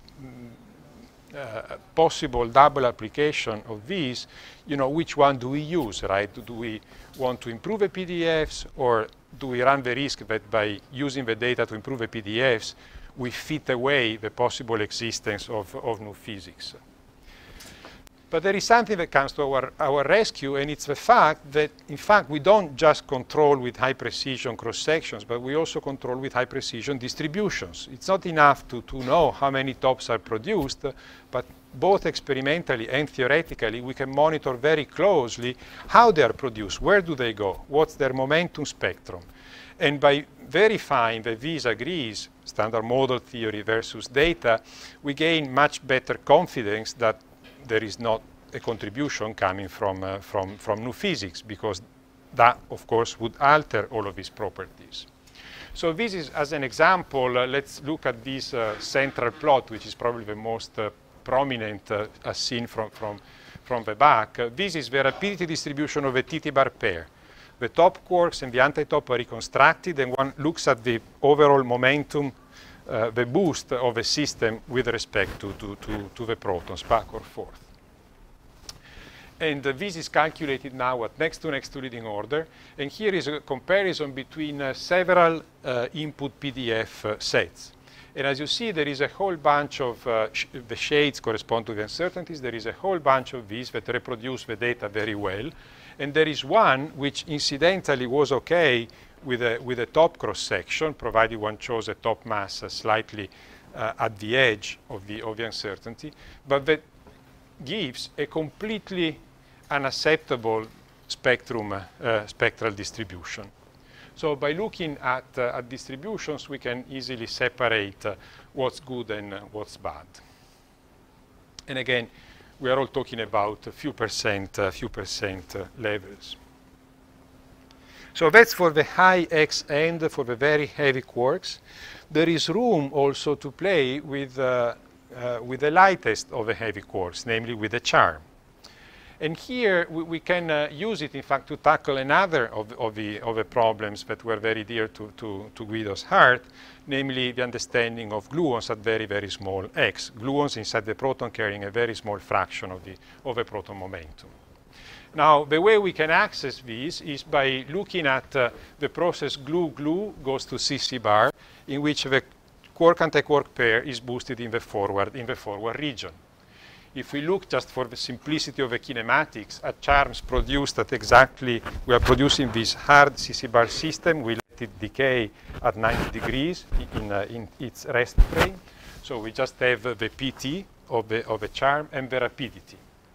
possible double application of these, which one do we use, right? Do we want to improve the PDFs, or do we run the risk that by using the data to improve the PDFs, we fit away the possible existence of new physics? But there is something that comes to our rescue, and it's the fact that, in fact, we don't just control with high precision cross-sections, but we also control with high precision distributions. It's not enough to know how many tops are produced, but both experimentally and theoretically, we can monitor very closely how they are produced, where do they go, what's their momentum spectrum. And by verifying that these agrees, standard model theory versus data, we gain much better confidence that there is not a contribution coming from new physics, because that, of course, would alter all of these properties. So this is, as an example, let's look at this central plot, which is probably the most prominent as seen from the back. This is the rapidity distribution of a TT-bar pair. The top quarks and the anti-top are reconstructed, and one looks at the overall momentum, the boost of a system with respect to the protons, back or forth. And this is calculated now at next to leading order. And here is a comparison between several input PDF sets. And as you see, there is a whole bunch of the shades correspond to the uncertainties. There is a whole bunch of these that reproduce the data very well. And there is one which incidentally was okay with a top cross-section, provided one chose a top mass slightly at the edge of the uncertainty, but that gives a completely unacceptable spectral distribution. So by looking at distributions, we can easily separate what's good and what's bad. And again, we are all talking about a few percent levels. So that's for the high X end, for the very heavy quarks. There is room also to play with the lightest of the heavy quarks, namely with the charm. And here we can use it, in fact, to tackle another of the problems that were very dear to Guido's heart, namely the understanding of gluons at very, very small x. Gluons inside the proton carrying a very small fraction of the proton momentum. Now, the way we can access these is by looking at the process glue goes to CC bar, in which the quark-antiquark pair is boosted in the forward region. If we look just for the simplicity of the kinematics at charms produced at exactly, we are producing this hard CC bar system, we let it decay at 90 degrees in its rest frame. So we just have the PT of the charm and the rapidity.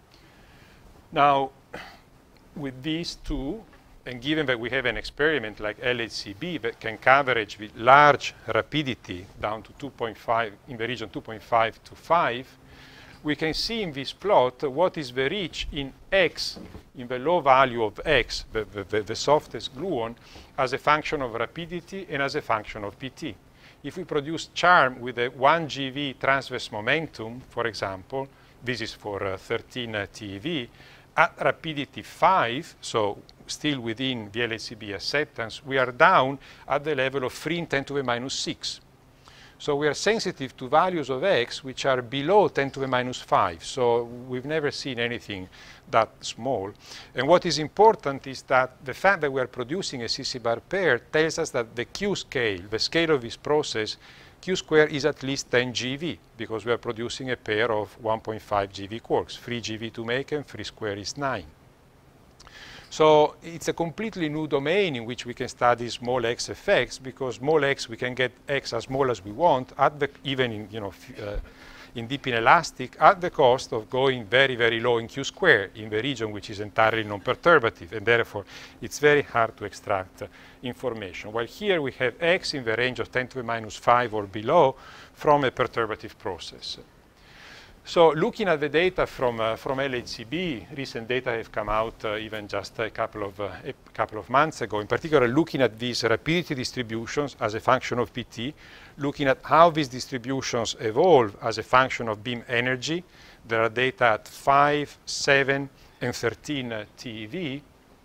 Now, with these two, and given that we have an experiment like LHCb that can coverage with large rapidity down to 2.5, in the region 2.5 to 5, we can see in this plot what is the reach in X, in the low value of X, the softest gluon, as a function of rapidity and as a function of PT. If we produce charm with a 1 GeV transverse momentum, for example, this is for 13 TeV, at rapidity 5, so still within the LHCb acceptance, we are down at the level of 3 in 10 to the minus 6. So we are sensitive to values of X which are below 10 to the minus 5. So we've never seen anything that small. And what is important is that the fact that we are producing a CC bar pair tells us that the Q scale, the scale of this process, Q square is at least 10 GeV, because we are producing a pair of 1.5 GeV quarks. 3 GeV to make, and 3 square is 9. So it's a completely new domain in which we can study small x effects, because small x, we can get x as small as we want, at the, even in, in deep inelastic, at the cost of going very, very low in Q square, in the region which is entirely non-perturbative, and therefore it's very hard to extract information. While here we have x in the range of 10 to the minus 5 or below from a perturbative process. So looking at the data from LHCb, recent data have come out even just a couple of months ago, in particular looking at these rapidity distributions as a function of PT, looking at how these distributions evolve as a function of beam energy. There are data at 5, 7, and 13 TeV.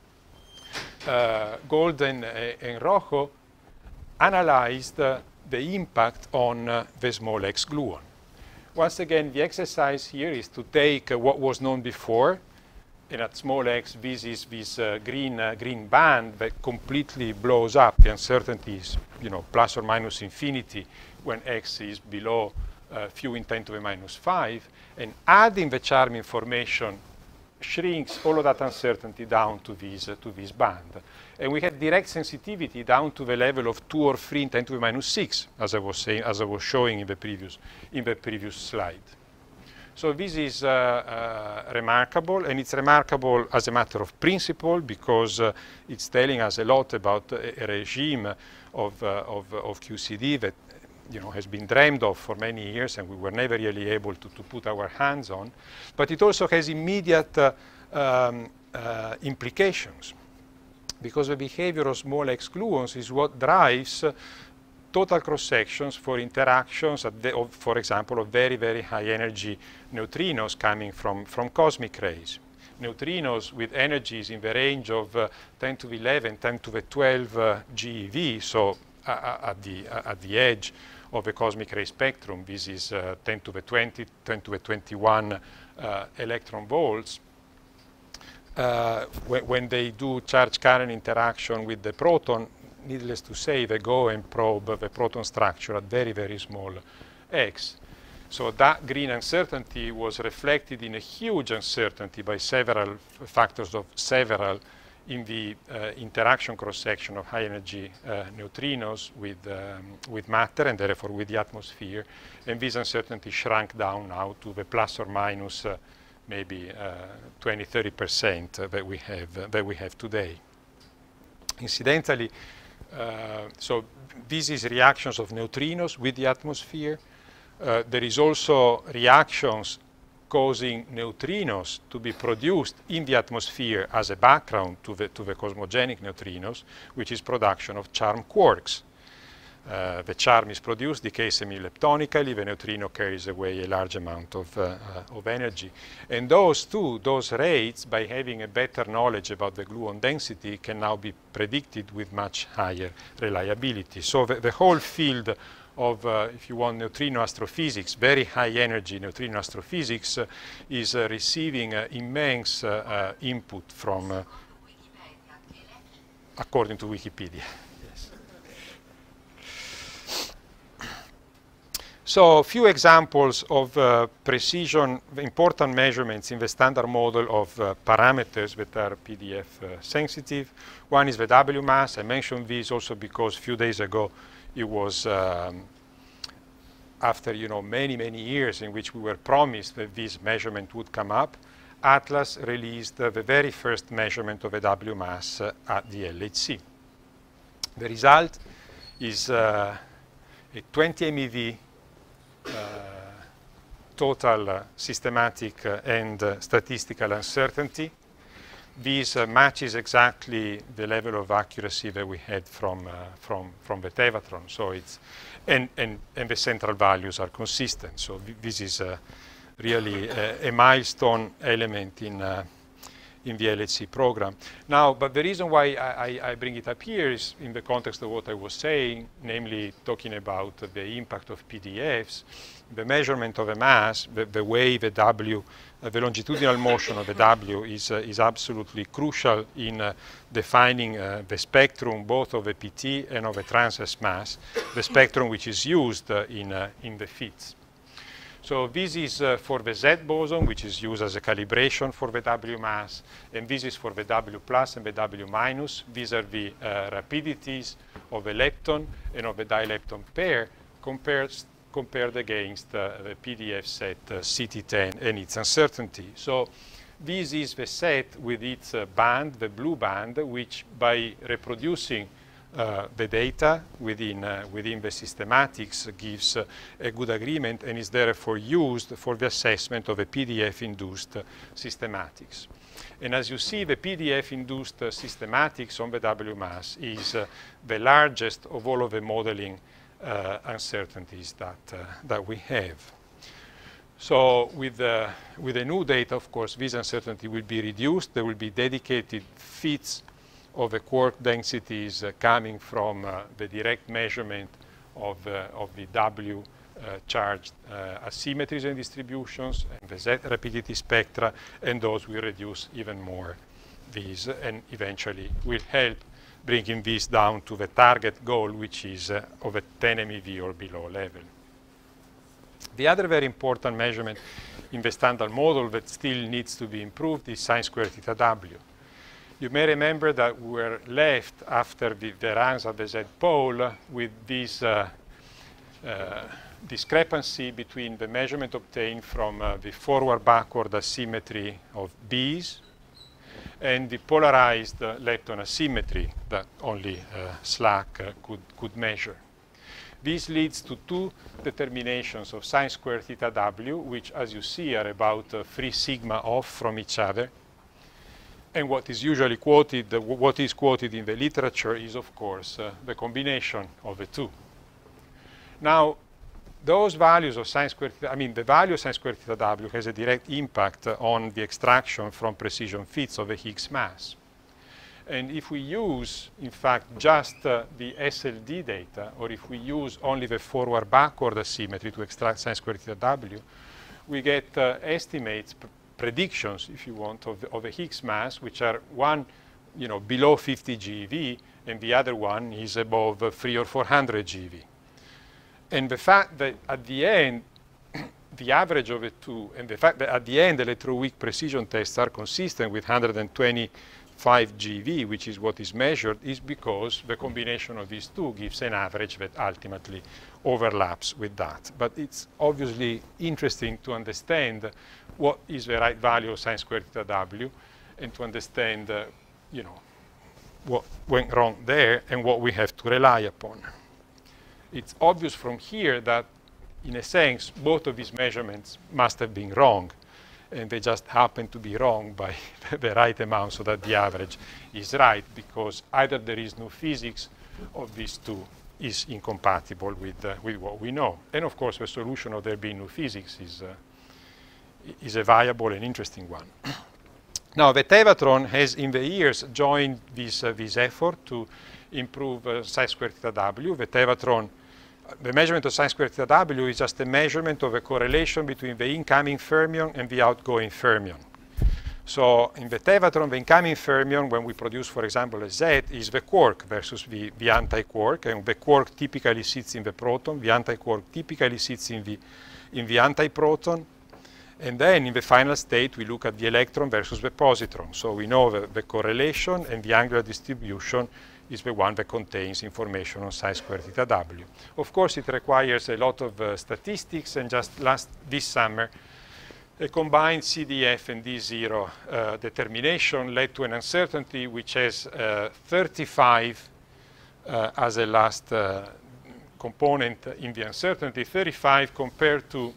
Golden and Rojo analyzed the impact on the small x gluon. Once again, the exercise here is to take what was known before, and at small x, this is this green band that completely blows up. The uncertainty is, plus or minus infinity when x is below few in 10 to the minus 5, and adding the charm information shrinks all of that uncertainty down to this band. And we have direct sensitivity down to the level of 2 or 3 in 10 to the minus 6, as I was saying, as I was showing in the previous slide. So this is remarkable, and it's remarkable as a matter of principle because it's telling us a lot about a regime of QCD that has been dreamed of for many years, and we were never really able to put our hands on. But it also has immediate implications, because the behavior of small X gluons is what drives total cross-sections for interactions, for example, of very, very high energy neutrinos coming from cosmic rays. Neutrinos with energies in the range of 10 to the 11, 10 to the 12 GeV, so at the edge of the cosmic ray spectrum. This is 10 to the 20, 10 to the 21 electron volts. When they do charge current interaction with the proton, needless to say, they go and probe the proton structure at very, very small x. So that green uncertainty was reflected in a huge uncertainty by several factors of several in the interaction cross-section of high-energy neutrinos with matter and therefore with the atmosphere. And this uncertainty shrank down now to the plus or minus maybe 20–30% that we have today. Incidentally, so this is reactions of neutrinos with the atmosphere. There is also reactions causing neutrinos to be produced in the atmosphere as a background to the cosmogenic neutrinos, which is production of charm quarks. The charm is produced, decays semi-leptonically, the neutrino carries away a large amount of energy. And those rates, by having a better knowledge about the gluon density, can now be predicted with much higher reliability. So the whole field of, if you want, neutrino astrophysics, very high energy neutrino astrophysics, is receiving immense input from, according to Wikipedia. So a few examples of precision, important measurements in the standard model of parameters that are PDF sensitive. One is the W mass. I mentioned this also because a few days ago it was after many, many years in which we were promised that this measurement would come up. Atlas released the very first measurement of a W mass at the LHC. The result is a 20 MeV total systematic and statistical uncertainty. This matches exactly the level of accuracy that we had from the Tevatron. So it's and the central values are consistent. So this is really a milestone element in the LHC program. Now, but the reason why I bring it up here is in the context of what I was saying, namely talking about the impact of PDFs, the measurement of a mass, the way the W, the longitudinal motion of the W is absolutely crucial in defining the spectrum both of the PT and of the transverse mass, the spectrum which is used in the FITs. So this is for the Z boson, which is used as a calibration for the W mass, and this is for the W plus and the W minus. These are the rapidities of the lepton and of the dilepton pair compared against the PDF set CT10 and its uncertainty. So this is the set with its band, the blue band, which by reproducing the data within the systematics gives a good agreement and is therefore used for the assessment of a PDF-induced systematics. And as you see, the PDF-induced systematics on the W mass is the largest of all of the modeling uncertainties that we have. So with the new data, of course, this uncertainty will be reduced. There will be dedicated fits of the quark densities coming from the direct measurement of the W charged asymmetries and distributions and the Z rapidity spectra, and those will reduce even more these and eventually will help bringing this down to the target goal, which is of a 10 MeV or below level. The other very important measurement in the standard model that still needs to be improved is sine squared theta w. You may remember that we were left after the runs of the Z pole with this discrepancy between the measurement obtained from the forward-backward asymmetry of B's and the polarized lepton asymmetry that only SLAC could measure. This leads to two determinations of sine squared theta w, which, as you see, are about 3 sigma off from each other. And what is usually quoted, what is quoted in the literature is, of course, the combination of the two. Now, those values of sine squared theta, I mean, the value of sine squared theta w has a direct impact on the extraction from precision fits of the Higgs mass. And if we use, in fact, just the SLD data, or if we use only the forward-backward asymmetry to extract sine squared theta w, we get estimates, predictions, if you want, of the Higgs mass, which are one, below 50 GeV, and the other one is above 300 or 400 GeV. And the fact that at the end, the average of the two, and the fact that at the end, the electroweak precision tests are consistent with 125 GeV, which is what is measured, is because the combination of these two gives an average that ultimately overlaps with that. But it's obviously interesting to understand what is the right value of sine squared theta w, and to understand, what went wrong there and what we have to rely upon. It's obvious from here that, in a sense, both of these measurements must have been wrong, and they just happen to be wrong by the right amount so that the average is right, because either there is no physics of these two is incompatible with what we know. And of course, the solution of there being no physics is a viable and interesting one. Now, the Tevatron has in the years joined this effort to improve sine squared theta w. The Tevatron, the measurement of sine squared theta w is just a measurement of a correlation between the incoming fermion and the outgoing fermion. So in the Tevatron, the incoming fermion, when we produce, for example, a Z, is the quark versus the anti-quark, and the quark typically sits in the proton, the anti-quark typically sits in the anti-proton, and then in the final state, we look at the electron versus the positron. So we know the correlation, and the angular distribution is the one that contains information on sine squared theta w. Of course, it requires a lot of statistics, and just this summer, a combined CDF and D0 determination led to an uncertainty which has 35 as a last component in the uncertainty, 35 compared to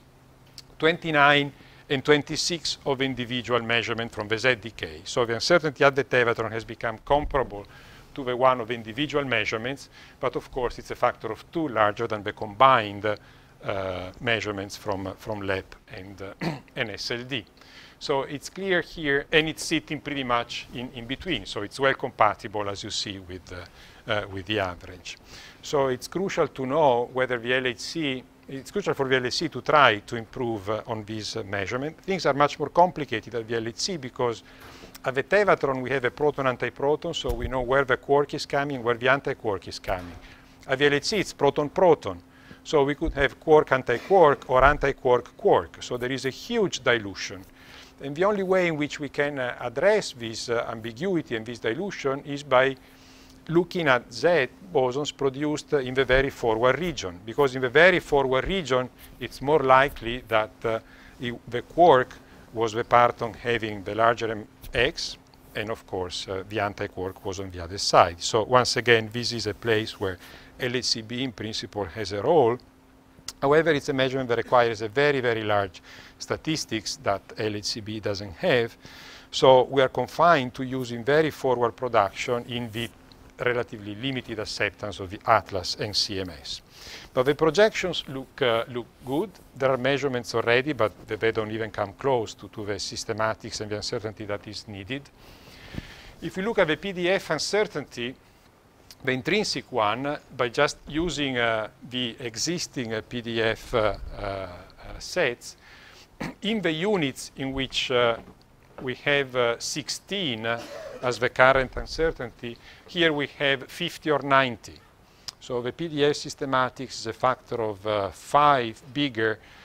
29 and 26 of individual measurement from the Z decay. So the uncertainty at the Tevatron has become comparable to the one of individual measurements, but of course it's a factor of 2 larger than the combined measurements from LEP and SLD. So it's clear here, and it's sitting pretty much in between, so it's well compatible, as you see, with the average. So it's crucial to know whether the LHC, it's crucial for the LHC to try to improve on this measurement. Things are much more complicated at the LHC because at the Tevatron we have a proton-antiproton, so we know where the quark is coming, where the anti-quark is coming. At the LHC it's proton-proton, so we could have quark-anti-quark or anti-quark-quark, so there is a huge dilution. And the only way in which we can address this ambiguity and this dilution is by looking at Z bosons produced in the very forward region, because in the very forward region it's more likely that the quark was the parton having the larger X, and of course the anti-quark was on the other side. So once again, this is a place where LHCb in principle has a role. However, it's a measurement that requires a very, very large statistics that LHCb doesn't have. So we are confined to using very forward production in the relatively limited acceptance of the ATLAS and CMS. But the projections look good. There are measurements already, but they don't even come close to the systematics and the uncertainty that is needed. If we look at the PDF uncertainty, the intrinsic one, by just using the existing PDF sets, in the units in which we have 16 as the current uncertainty, here we have 50 or 90. So the PDF systematics is a factor of 5 bigger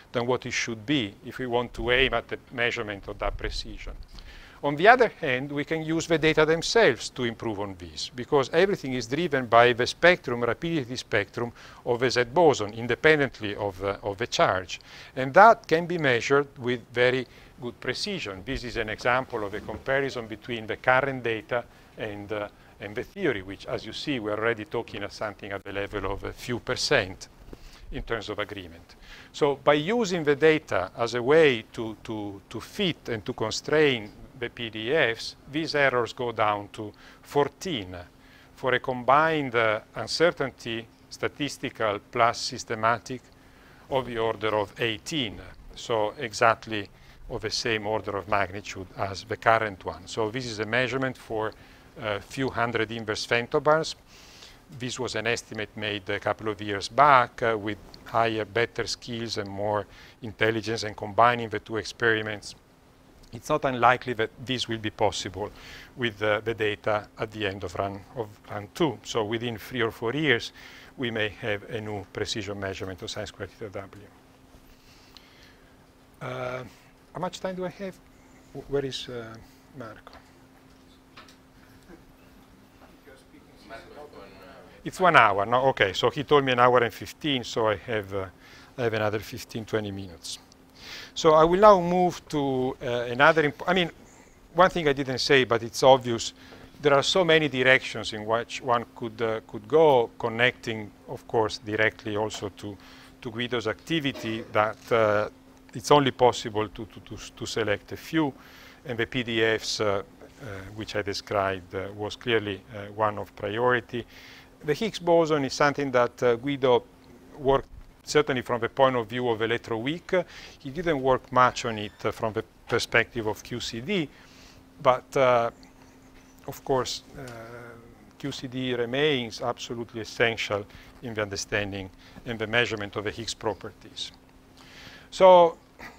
than what it should be if we want to aim at the measurement of that precision. On the other hand, we can use the data themselves to improve on this, because everything is driven by the spectrum, rapidity spectrum of the Z boson, independently of the charge. And that can be measured with very good precision. This is an example of a comparison between the current data and the theory, which, as you see, we're already talking of something at the level of a few percent in terms of agreement. So by using the data as a way to fit and to constrain the PDFs, these errors go down to 14 for a combined uncertainty, statistical plus systematic, of the order of 18. So exactly of the same order of magnitude as the current one. So this is a measurement for a few hundred inverse femtobars. This was an estimate made a couple of years back with higher, better skills and more intelligence, and combining the two experiments. It's not unlikely that this will be possible with the data at the end of run 2. So within 3 or 4 years, we may have a new precision measurement of sin squared theta W. How much time do I have? Where is Marco? It's 1 hour. No, okay. So he told me 1 hour and 15. So I have another 15, 20 minutes. So I will now move to another. I mean, one thing I didn't say, but it's obvious. There are so many directions in which one could go, connecting, of course, directly also to Guido's activity, that it's only possible to select a few, and the PDFs, which I described, was clearly one of priority. The Higgs boson is something that Guido worked certainly from the point of view of electroweak. He didn't work much on it from the perspective of QCD, but of course, QCD remains absolutely essential in the understanding and the measurement of the Higgs properties. So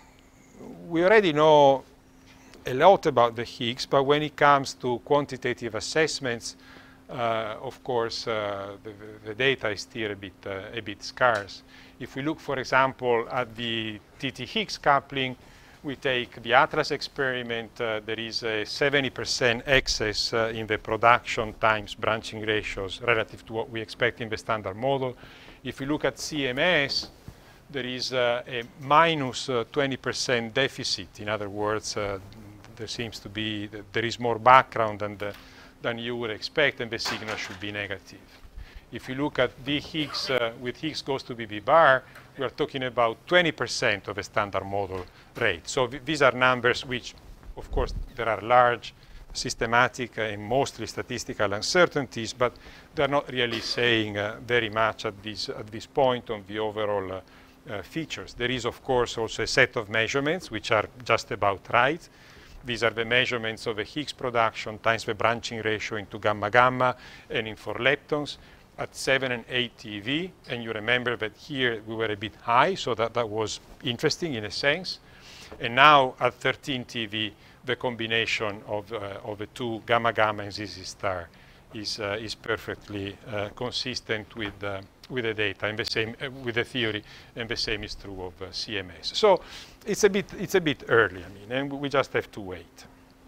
we already know a lot about the Higgs, but when it comes to quantitative assessments, of course, the data is still a bit scarce. If we look, for example, at the TT Higgs coupling, we take the Atlas experiment, there is a 70% excess in the production times branching ratios relative to what we expect in the standard model. If we look at CMS, there is a minus 20% deficit. In other words, there seems to be, there is more background than you would expect, and the signal should be negative. If you look at V Higgs with Higgs goes to BB bar, we are talking about 20% of a standard model rate. So these are numbers which, of course, there are large systematic and mostly statistical uncertainties, but they're not really saying very much at this point on the overall features. There is, of course, also a set of measurements which are just about right. These are the measurements of the Higgs production times the branching ratio into gamma-gamma and in 4 leptons at 7 and 8 TeV. And you remember that here we were a bit high, so that was interesting in a sense. And now at 13 TeV, the combination of the two gamma-gamma and ZZ star is perfectly consistent with the data and the same with the theory, and the same is true of CMS. So it's a bit early, I mean, and we just have to wait.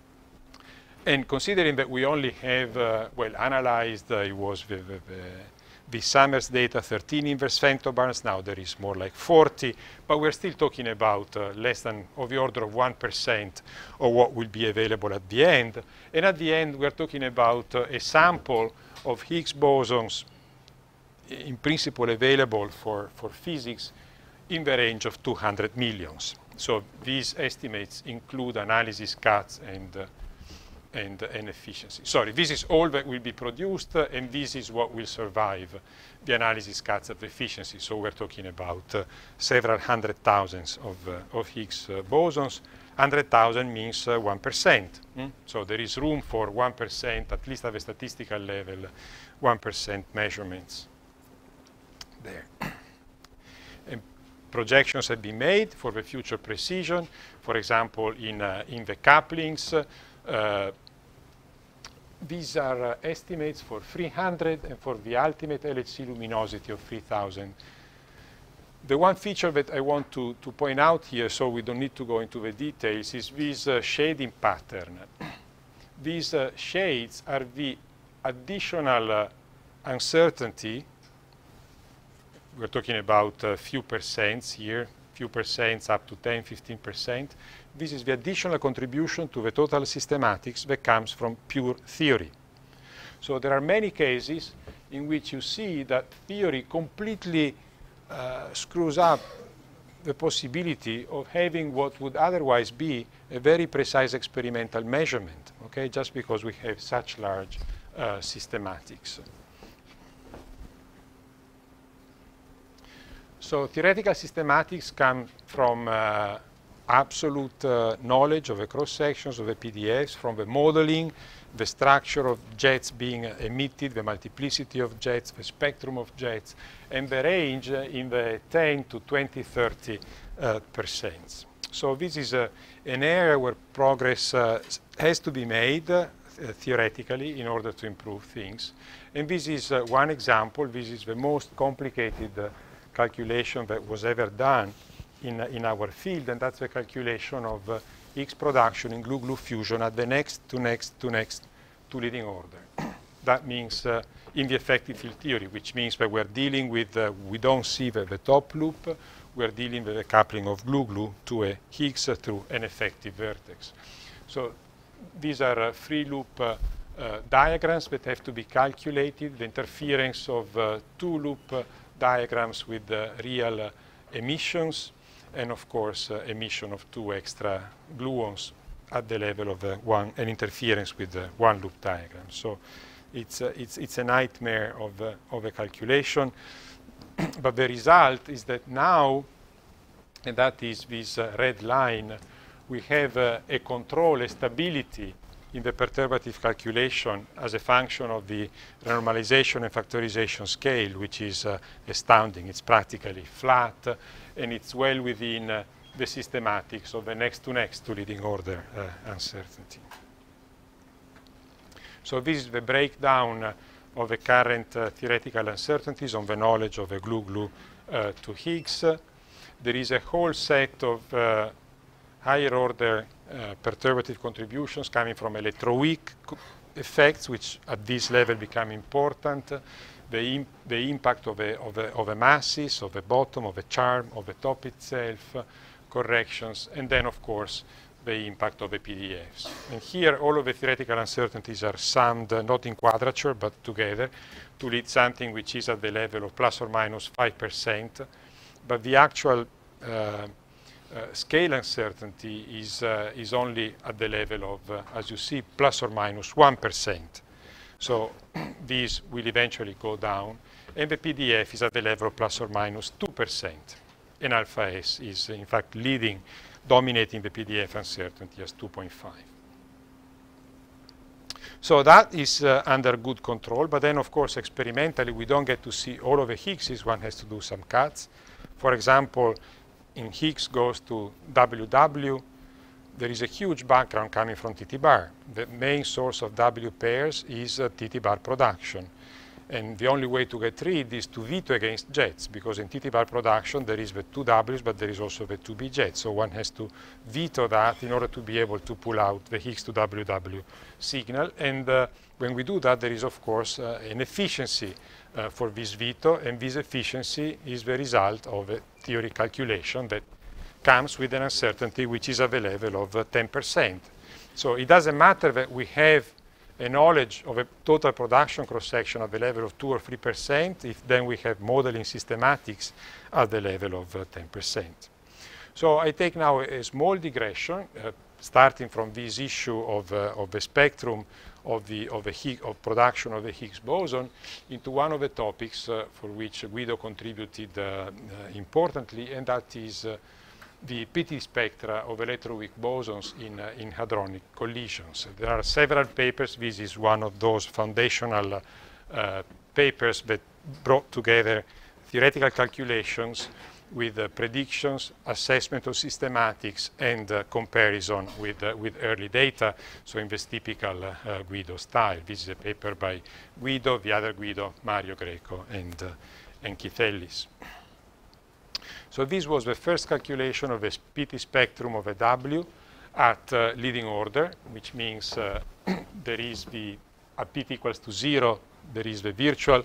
And considering that we only have well analyzed, it was the Summers data, 13 inverse femtobars. Now there is more like 40, but we're still talking about less than of the order of 1% of what will be available at the end. And at the end, we're talking about a sample of Higgs bosons in principle available for physics in the range of 200 millions. So these estimates include analysis cuts and efficiency. Sorry, this is all that will be produced, and this is what will survive the analysis cuts of efficiency. So we're talking about several hundred thousands of Higgs bosons. 100,000 means 1%. So there is room for 1%, at least at the statistical level, 1% measurements there. And projections have been made for the future precision. For example, in the couplings, these are estimates for 300 and for the ultimate LHC luminosity of 3,000 The one feature that I want to point out here, so we don't need to go into the details, is this shading pattern. These shades are the additional uncertainty. We're talking about a few percents here, few percents up to 10, 15%. This is the additional contribution to the total systematics that comes from pure theory. So there are many cases in which you see that theory completely screws up the possibility of having what would otherwise be a very precise experimental measurement, okay, just because we have such large systematics. So theoretical systematics come from absolute knowledge of the cross-sections of the PDFs, from the modeling, the structure of jets being emitted, the multiplicity of jets, the spectrum of jets, and the range in the 10 to 20, 30%. So this is an area where progress has to be made theoretically in order to improve things. And this is one example. This is the most complicated calculation that was ever done in our field, and that's the calculation of Higgs production in glue-glue fusion at the next to next to leading order. That means in the effective field theory, which means that we're dealing with, we don't see the top loop, we're dealing with the coupling of glue-glue to a Higgs through an effective vertex. So these are free loop diagrams that have to be calculated, the interference of two loop diagrams with real emissions, and of course emission of two extra gluons at the level of an interference with one loop diagram. So it's a nightmare of a calculation. But the result is that now, and that is this red line, we have a control, a stability in the perturbative calculation as a function of the renormalization and factorization scale, which is astounding. It's practically flat, and it's well within the systematics of the next to leading order uncertainty. So this is the breakdown of the current theoretical uncertainties on the knowledge of the glue-glue to Higgs. There is a whole set of higher order perturbative contributions coming from electroweak effects, which at this level become important. The impact of the masses, of the bottom, of the charm, of the top itself, corrections, and then of course the impact of the PDFs. And here all of the theoretical uncertainties are summed, not in quadrature, but together, to lead something which is at the level of plus or minus 5%, but the actual scale uncertainty is only at the level of, as you see, plus or minus 1%. So these will eventually go down, and the PDF is at the level of plus or minus 2%. And alpha S is, in fact, dominating the PDF uncertainty as 2.5. So that is under good control, but then, of course, experimentally, we don't get to see all of the Higgses. One has to do some cuts. For example, in Higgs goes to WW, there is a huge background coming from TT bar. The main source of W pairs is TT bar production. And the only way to get rid is to veto against jets, because in TT bar production there is the two Ws, but there is also the 2B jet. So one has to veto that in order to be able to pull out the Higgs to WW signal. And when we do that, there is, of course, an efficiency for this veto, and this efficiency is the result of a theory calculation that comes with an uncertainty which is at the level of 10%. So it doesn't matter that we have a knowledge of a total production cross-section at the level of 2 or 3% if then we have modeling systematics at the level of 10%. So I take now a small digression, starting from this issue of the spectrum of production of the Higgs boson into one of the topics for which Guido contributed importantly, and that is the PT spectra of electroweak bosons in hadronic collisions. There are several papers. This is one of those foundational papers that brought together theoretical calculations with predictions, assessment of systematics, and comparison with early data, so in this typical Guido style. This is a paper by Guido, the other Guido, Mario Greco, and Keith Ellis. So this was the first calculation of a PT spectrum of a W at leading order, which means there is at PT equals to 0, there is the virtual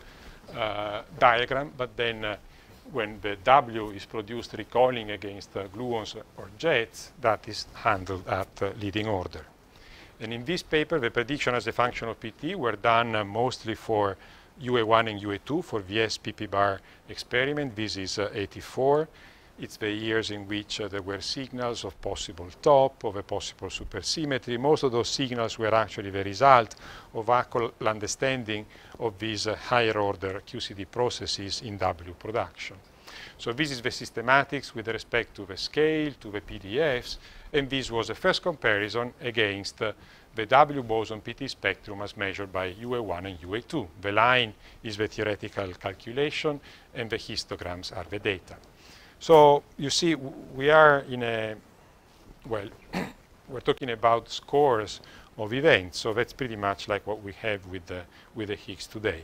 diagram, but then when the W is produced recoiling against gluons or jets, that is handled at leading order. And in this paper, the prediction as a function of PT were done mostly for UA1 and UA2 for VS PP bar experiment. This is 84. It's the years in which there were signals of possible top, of a possible supersymmetry. Most of those signals were actually the result of actual understanding of these higher order QCD processes in W production. So this is the systematics with respect to the scale, to the PDFs, and this was the first comparison against the W boson PT spectrum as measured by UA1 and UA2. The line is the theoretical calculation, and the histograms are the data. So you see, we are in a, well, we're talking about scores of events, so that's pretty much like what we have with the Higgs today.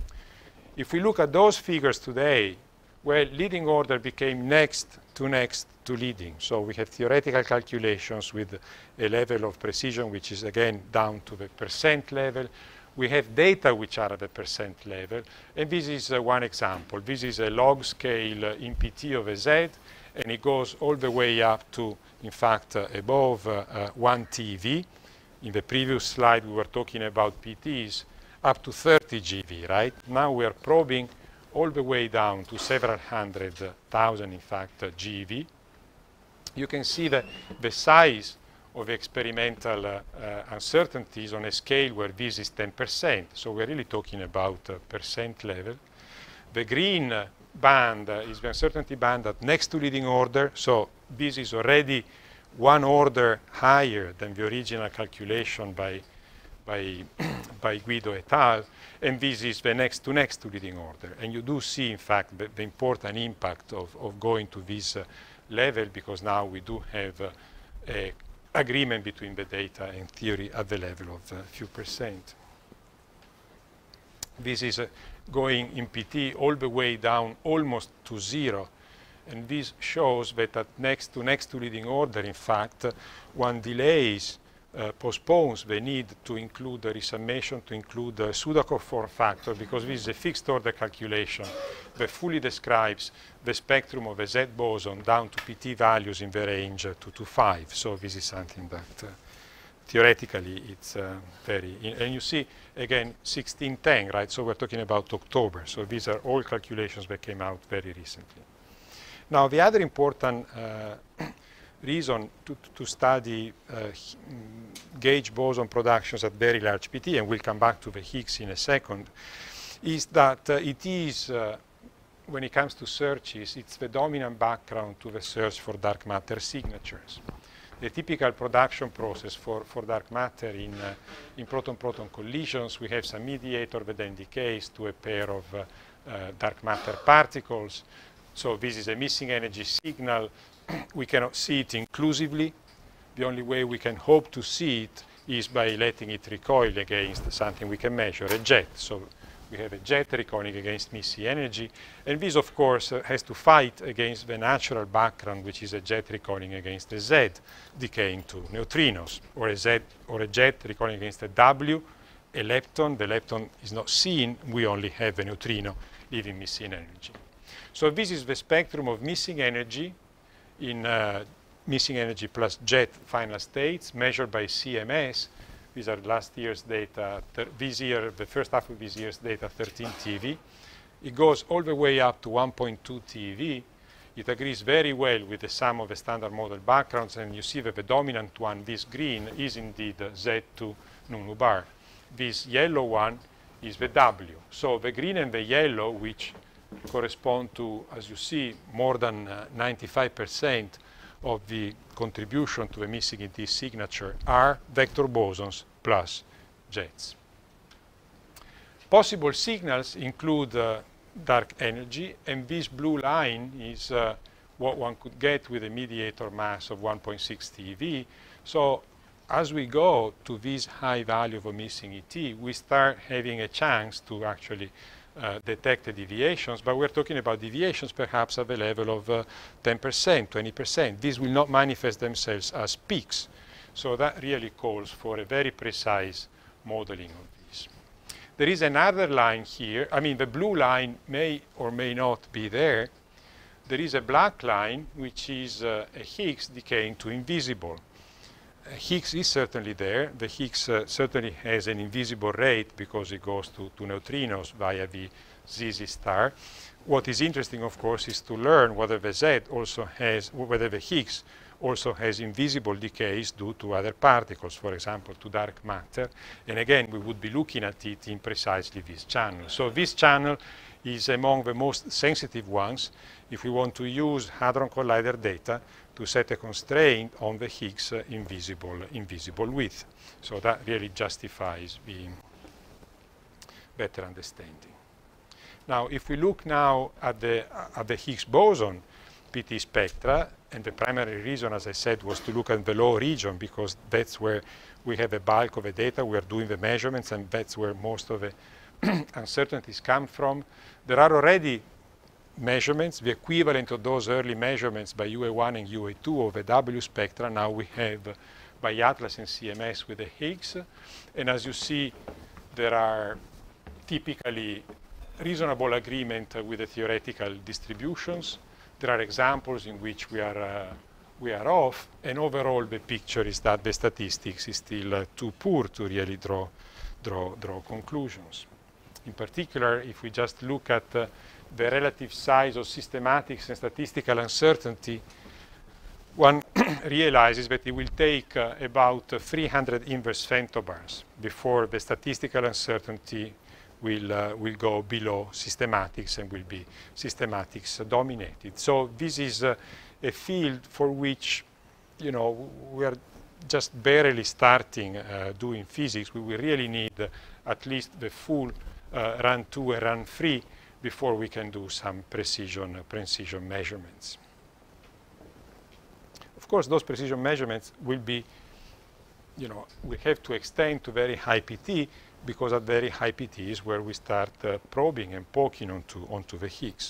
If we look at those figures today, well, leading order became next to leading. So we have theoretical calculations with a level of precision which is again down to the percent level. We have data which are at the percent level, and this is one example. This is a log scale in PT of a Z, and it goes all the way up to, in fact, above 1 TeV. In the previous slide, we were talking about PTs up to 30 GeV, right? Now we are probing all the way down to several hundred thousand, in fact, GeV. You can see the size of experimental uncertainties on a scale where this is 10%. So we're really talking about percent level. The green band is the uncertainty band at next to leading order. So this is already one order higher than the original calculation by Guido et al. And this is the next to leading order. And you do see, in fact, the important impact of going to this level, because now we do have a agreement between the data and theory at the level of a few percent. This is going in PT all the way down almost to 0. And this shows that at next to leading order, in fact, one delays, postpones the need to include the resummation, to include the Sudakov form factor, because this is a fixed order calculation that fully describes the spectrum of a Z boson down to PT values in the range 2 to 5. So this is something that theoretically it's very, and you see again 1610, right? So we're talking about October. So these are all calculations that came out very recently. Now the other important reason to study gauge boson productions at very large PT, and we'll come back to the Higgs in a second, is that it is, when it comes to searches, it's the dominant background to the search for dark matter signatures. The typical production process for dark matter in proton-proton collisions, we have some mediator that then decays to a pair of dark matter particles. So this is a missing energy signal. We cannot see it inclusively. The only way we can hope to see it is by letting it recoil against something we can measure, a jet. So we have a jet recoiling against missing energy. And this, of course, has to fight against the natural background, which is a jet recoiling against a Z decaying to neutrinos, or a jet recoiling against a W, a lepton. The lepton is not seen. We only have a neutrino leaving missing energy. So this is the spectrum of missing energy in missing energy plus jet final states measured by CMS. These are last year's data, this year, the first half of this year's data, 13 TeV. It goes all the way up to 1.2 TeV. It agrees very well with the sum of the standard model backgrounds, and you see that the dominant one, this green, is indeed Z2 Nunu bar. This yellow one is the W. So the green and the yellow, which correspond to, as you see, more than 95% of the contribution to the missing ET signature, are vector bosons plus jets. Possible signals include dark energy, and this blue line is what one could get with a mediator mass of 1.6 TeV. So as we go to this high value of a missing ET, we start having a chance to actually detect the deviations, but we're talking about deviations perhaps at the level of 10%, 20%. These will not manifest themselves as peaks. So that really calls for a very precise modeling of these. There is another line here. I mean, the blue line may or may not be there. There is a black line, which is a Higgs decaying to invisible. Higgs is certainly there. The Higgs certainly has an invisible rate because it goes to neutrinos via the ZZ star. What is interesting, of course, is to learn whether the Z also has, whether the Higgs also has invisible decays due to other particles, for example, to dark matter. And again, we would be looking at it in precisely this channel. So this channel is among the most sensitive ones if we want to use Hadron Collider data to set a constraint on the Higgs invisible width. So that really justifies the better understanding. Now, if we look now at the Higgs boson PT spectra, and the primary reason, as I said, was to look at the low region because that's where we have a bulk of the data, we are doing the measurements, and that's where most of the uncertainties come from. There are already measurements, the equivalent of those early measurements by UA1 and UA2 of the W spectra. Now we have by Atlas and CMS with the Higgs. And as you see, there are typically reasonable agreement with the theoretical distributions. There are examples in which we are off, and overall the picture is that the statistics is still too poor to really draw conclusions. In particular, if we just look at the relative size of systematics and statistical uncertainty, one realizes that it will take about 300 inverse femtobars before the statistical uncertainty will go below systematics and will be systematics dominated. So this is a field for which, you know, we are just barely starting doing physics. We will really need at least the full run 2 and run 3 before we can do some precision measurements. Of course, those precision measurements will be, you know, we have to extend to very high PT, because at very high PT is where we start probing and poking onto the Higgs.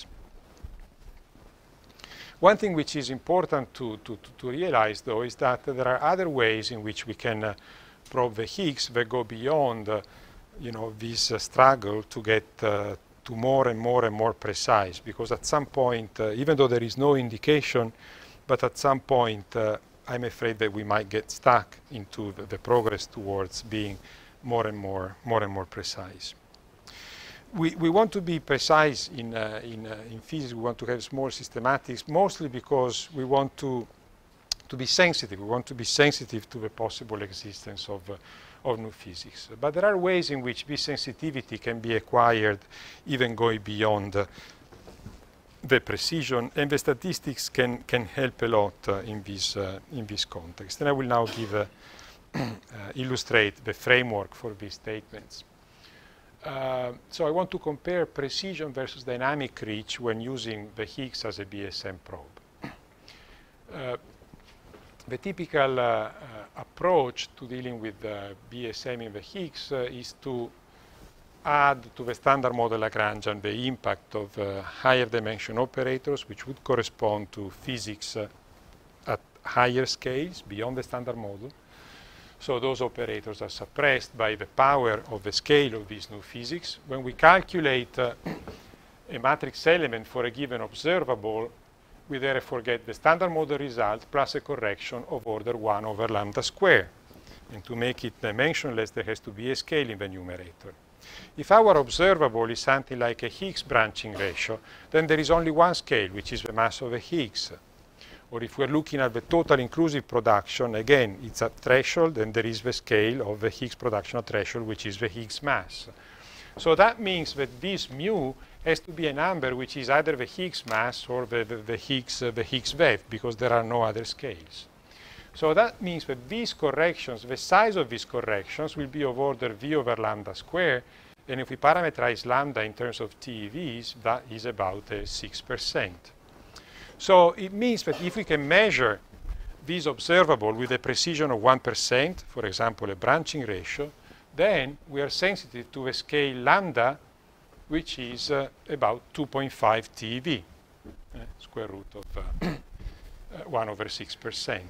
One thing which is important to realize, though, is that there are other ways in which we can probe the Higgs that go beyond you know, this struggle to get to more and more precise, because at some point, even though there is no indication, but at some point I'm afraid that we might get stuck into the progress towards being more and more precise. We want to be precise in physics. We want to have small systematics, mostly because we want to be sensitive. We want to be sensitive to the possible existence of new physics. But there are ways in which this sensitivity can be acquired, even going beyond the precision, and the statistics can help a lot in this context. And I will now give illustrate the framework for these statements. So I want to compare precision versus dynamic reach when using the Higgs as a BSM probe. The typical approach to dealing with BSM in the Higgs is to add to the standard model Lagrangian the impact of higher dimension operators, which would correspond to physics at higher scales beyond the standard model. So those operators are suppressed by the power of the scale of this new physics. When we calculate a matrix element for a given observable, we therefore get the standard model result plus a correction of order 1 over lambda square. And to make it dimensionless, there has to be a scale in the numerator. If our observable is something like a Higgs branching ratio, then there is only one scale, which is the mass of the Higgs. Or if we're looking at the total inclusive production, again, it's a threshold, and there is the scale of the Higgs production threshold, which is the Higgs mass. So that means that this mu has to be a number which is either the Higgs mass or the Higgs wave, because there are no other scales. So that means that these corrections, the size of these corrections will be of order v over lambda square, and if we parameterize lambda in terms of TeVs, that is about 6%. So it means that if we can measure this observable with a precision of 1%, for example, a branching ratio, then we are sensitive to a scale lambda which is about 2.5 TeV, square root of 1/6%.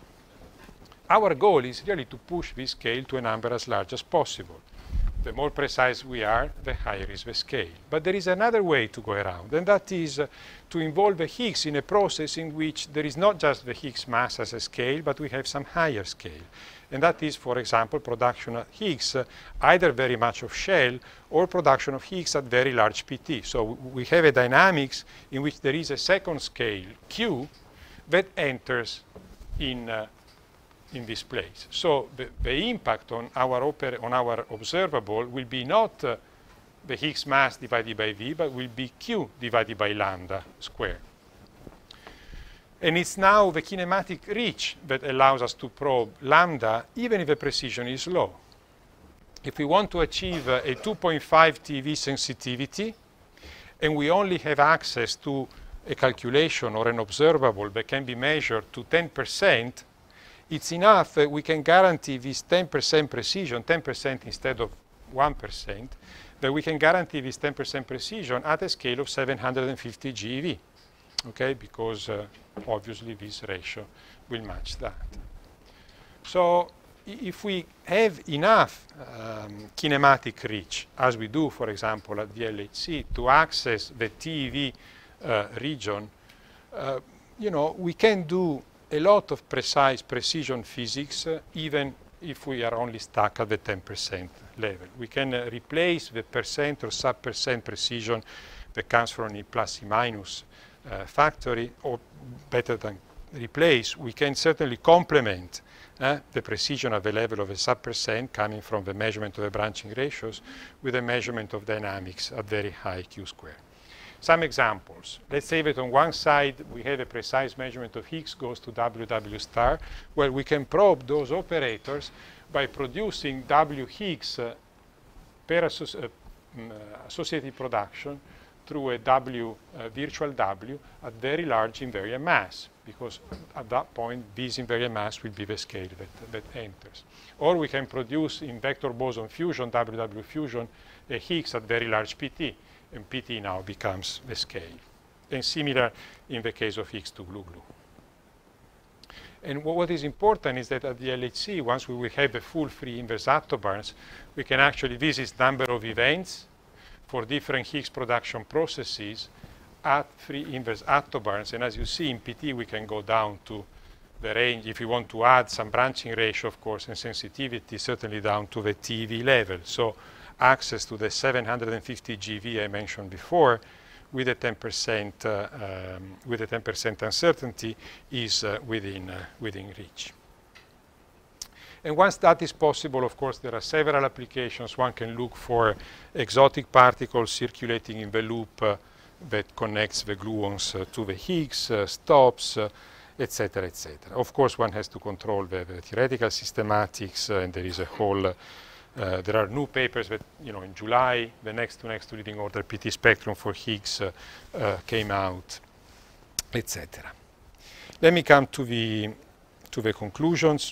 Our goal is really to push this scale to a number as large as possible. The more precise we are, the higher is the scale. But there is another way to go around, and that is to involve the Higgs in a process in which there is not just the Higgs mass as a scale, but we have some higher scale. And that is, for example, production of Higgs, either very much of shell or production of Higgs at very large PT. So we have a dynamics in which there is a second scale, Q, that enters in this place. So the impact on our observable will be not the Higgs mass divided by V, but will be Q divided by lambda squared. And it's now the kinematic reach that allows us to probe lambda, even if the precision is low. If we want to achieve a 2.5 TeV sensitivity, and we only have access to a calculation or an observable that can be measured to 10%, it's enough that we can guarantee this 10% precision, 10% instead of 1%, that we can guarantee this 10% precision at a scale of 750 GeV, okay, because obviously this ratio will match that. So if we have enough kinematic reach, as we do, for example, at the LHC, to access the TeV region, you know, we can do a lot of precise precision physics, even if we are only stuck at the 10% level. We can replace the percent or sub-percent precision that comes from the plus and minus factory, or better than replace, we can certainly complement the precision at the level of a sub-percent coming from the measurement of the branching ratios with a measurement of dynamics at very high Q square. Some examples. Let's say that on one side we have a precise measurement of Higgs goes to WW star, where we can probe those operators by producing W Higgs per associative production through a W, virtual W, at very large invariant mass, because at that point this invariant mass will be the scale that enters. Or we can produce in vector boson fusion, WW fusion, a Higgs at very large PT, and PT now becomes the scale. And similar in the case of Higgs to glue-glue. And what is important is that at the LHC, once we will have the full free inverse attobarns, we can actually, this is number of events for different Higgs production processes at free inverse attobarns. And as you see in PT, we can go down to the range, if we want to add some branching ratio, of course, and sensitivity, certainly down to the TeV level. So access to the 750 GeV I mentioned before with a 10% uncertainty is within reach. And once that is possible, of course, there are several applications. One can look for exotic particles circulating in the loop that connects the gluons to the Higgs, stops, etc., etc. Of course, one has to control the theoretical systematics, and there is a whole there are new papers that, you know, in July, the next to leading order PT spectrum for Higgs came out, etc. Let me come to the conclusions.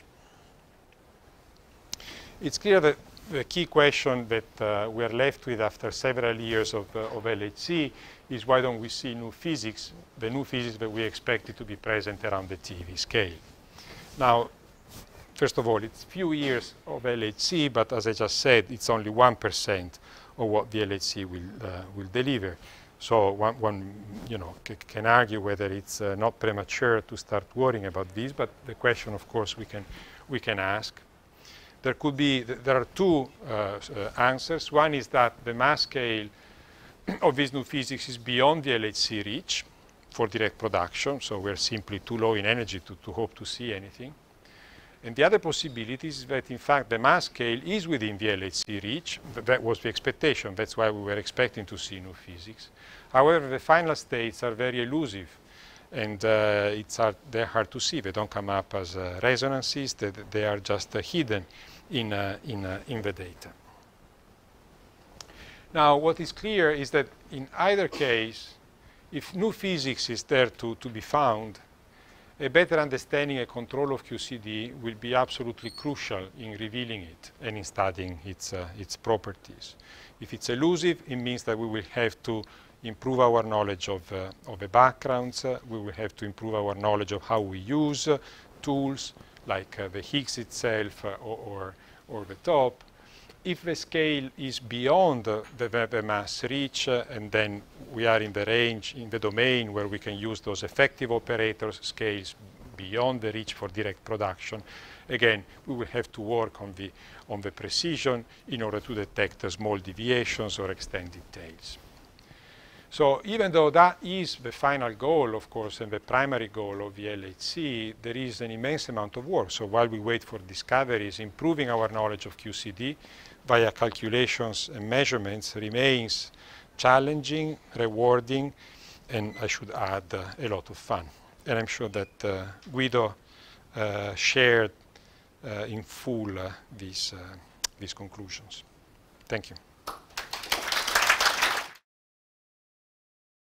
It's clear that the key question that we are left with after several years of LHC is, why don't we see new physics, the new physics that we expected to be present around the TeV scale. Now, first of all, it's few years of LHC, but as I just said, it's only 1% of what the LHC will deliver. So one you know, can argue whether it's not premature to start worrying about this, but the question, of course, we can ask. There are two answers. One is that the mass scale of this new physics is beyond the LHC reach for direct production, so we're simply too low in energy to hope to see anything. And the other possibility is that, in fact, the mass scale is within the LHC reach. That was the expectation. That's why we were expecting to see new physics. However, the final states are very elusive, and they're hard to see. They don't come up as resonances. They are just hidden in the data. Now, what is clear is that in either case, if new physics is there to be found, a better understanding and control of QCD will be absolutely crucial in revealing it and in studying its properties. If it's elusive, it means that we will have to improve our knowledge of the backgrounds. We will have to improve our knowledge of how we use tools like the Higgs itself or the top. If the scale is beyond the mass reach, and then we are in the range, in the domain where we can use those effective operators, scales beyond the reach for direct production, again, we will have to work on the precision in order to detect small deviations or extended tails. So even though that is the final goal, of course, and the primary goal of the LHC, there is an immense amount of work. So while we wait for discoveries, improving our knowledge of QCD via calculations and measurements remains challenging, rewarding, and I should add, a lot of fun. And I'm sure that Guido shared in full these conclusions. Thank you.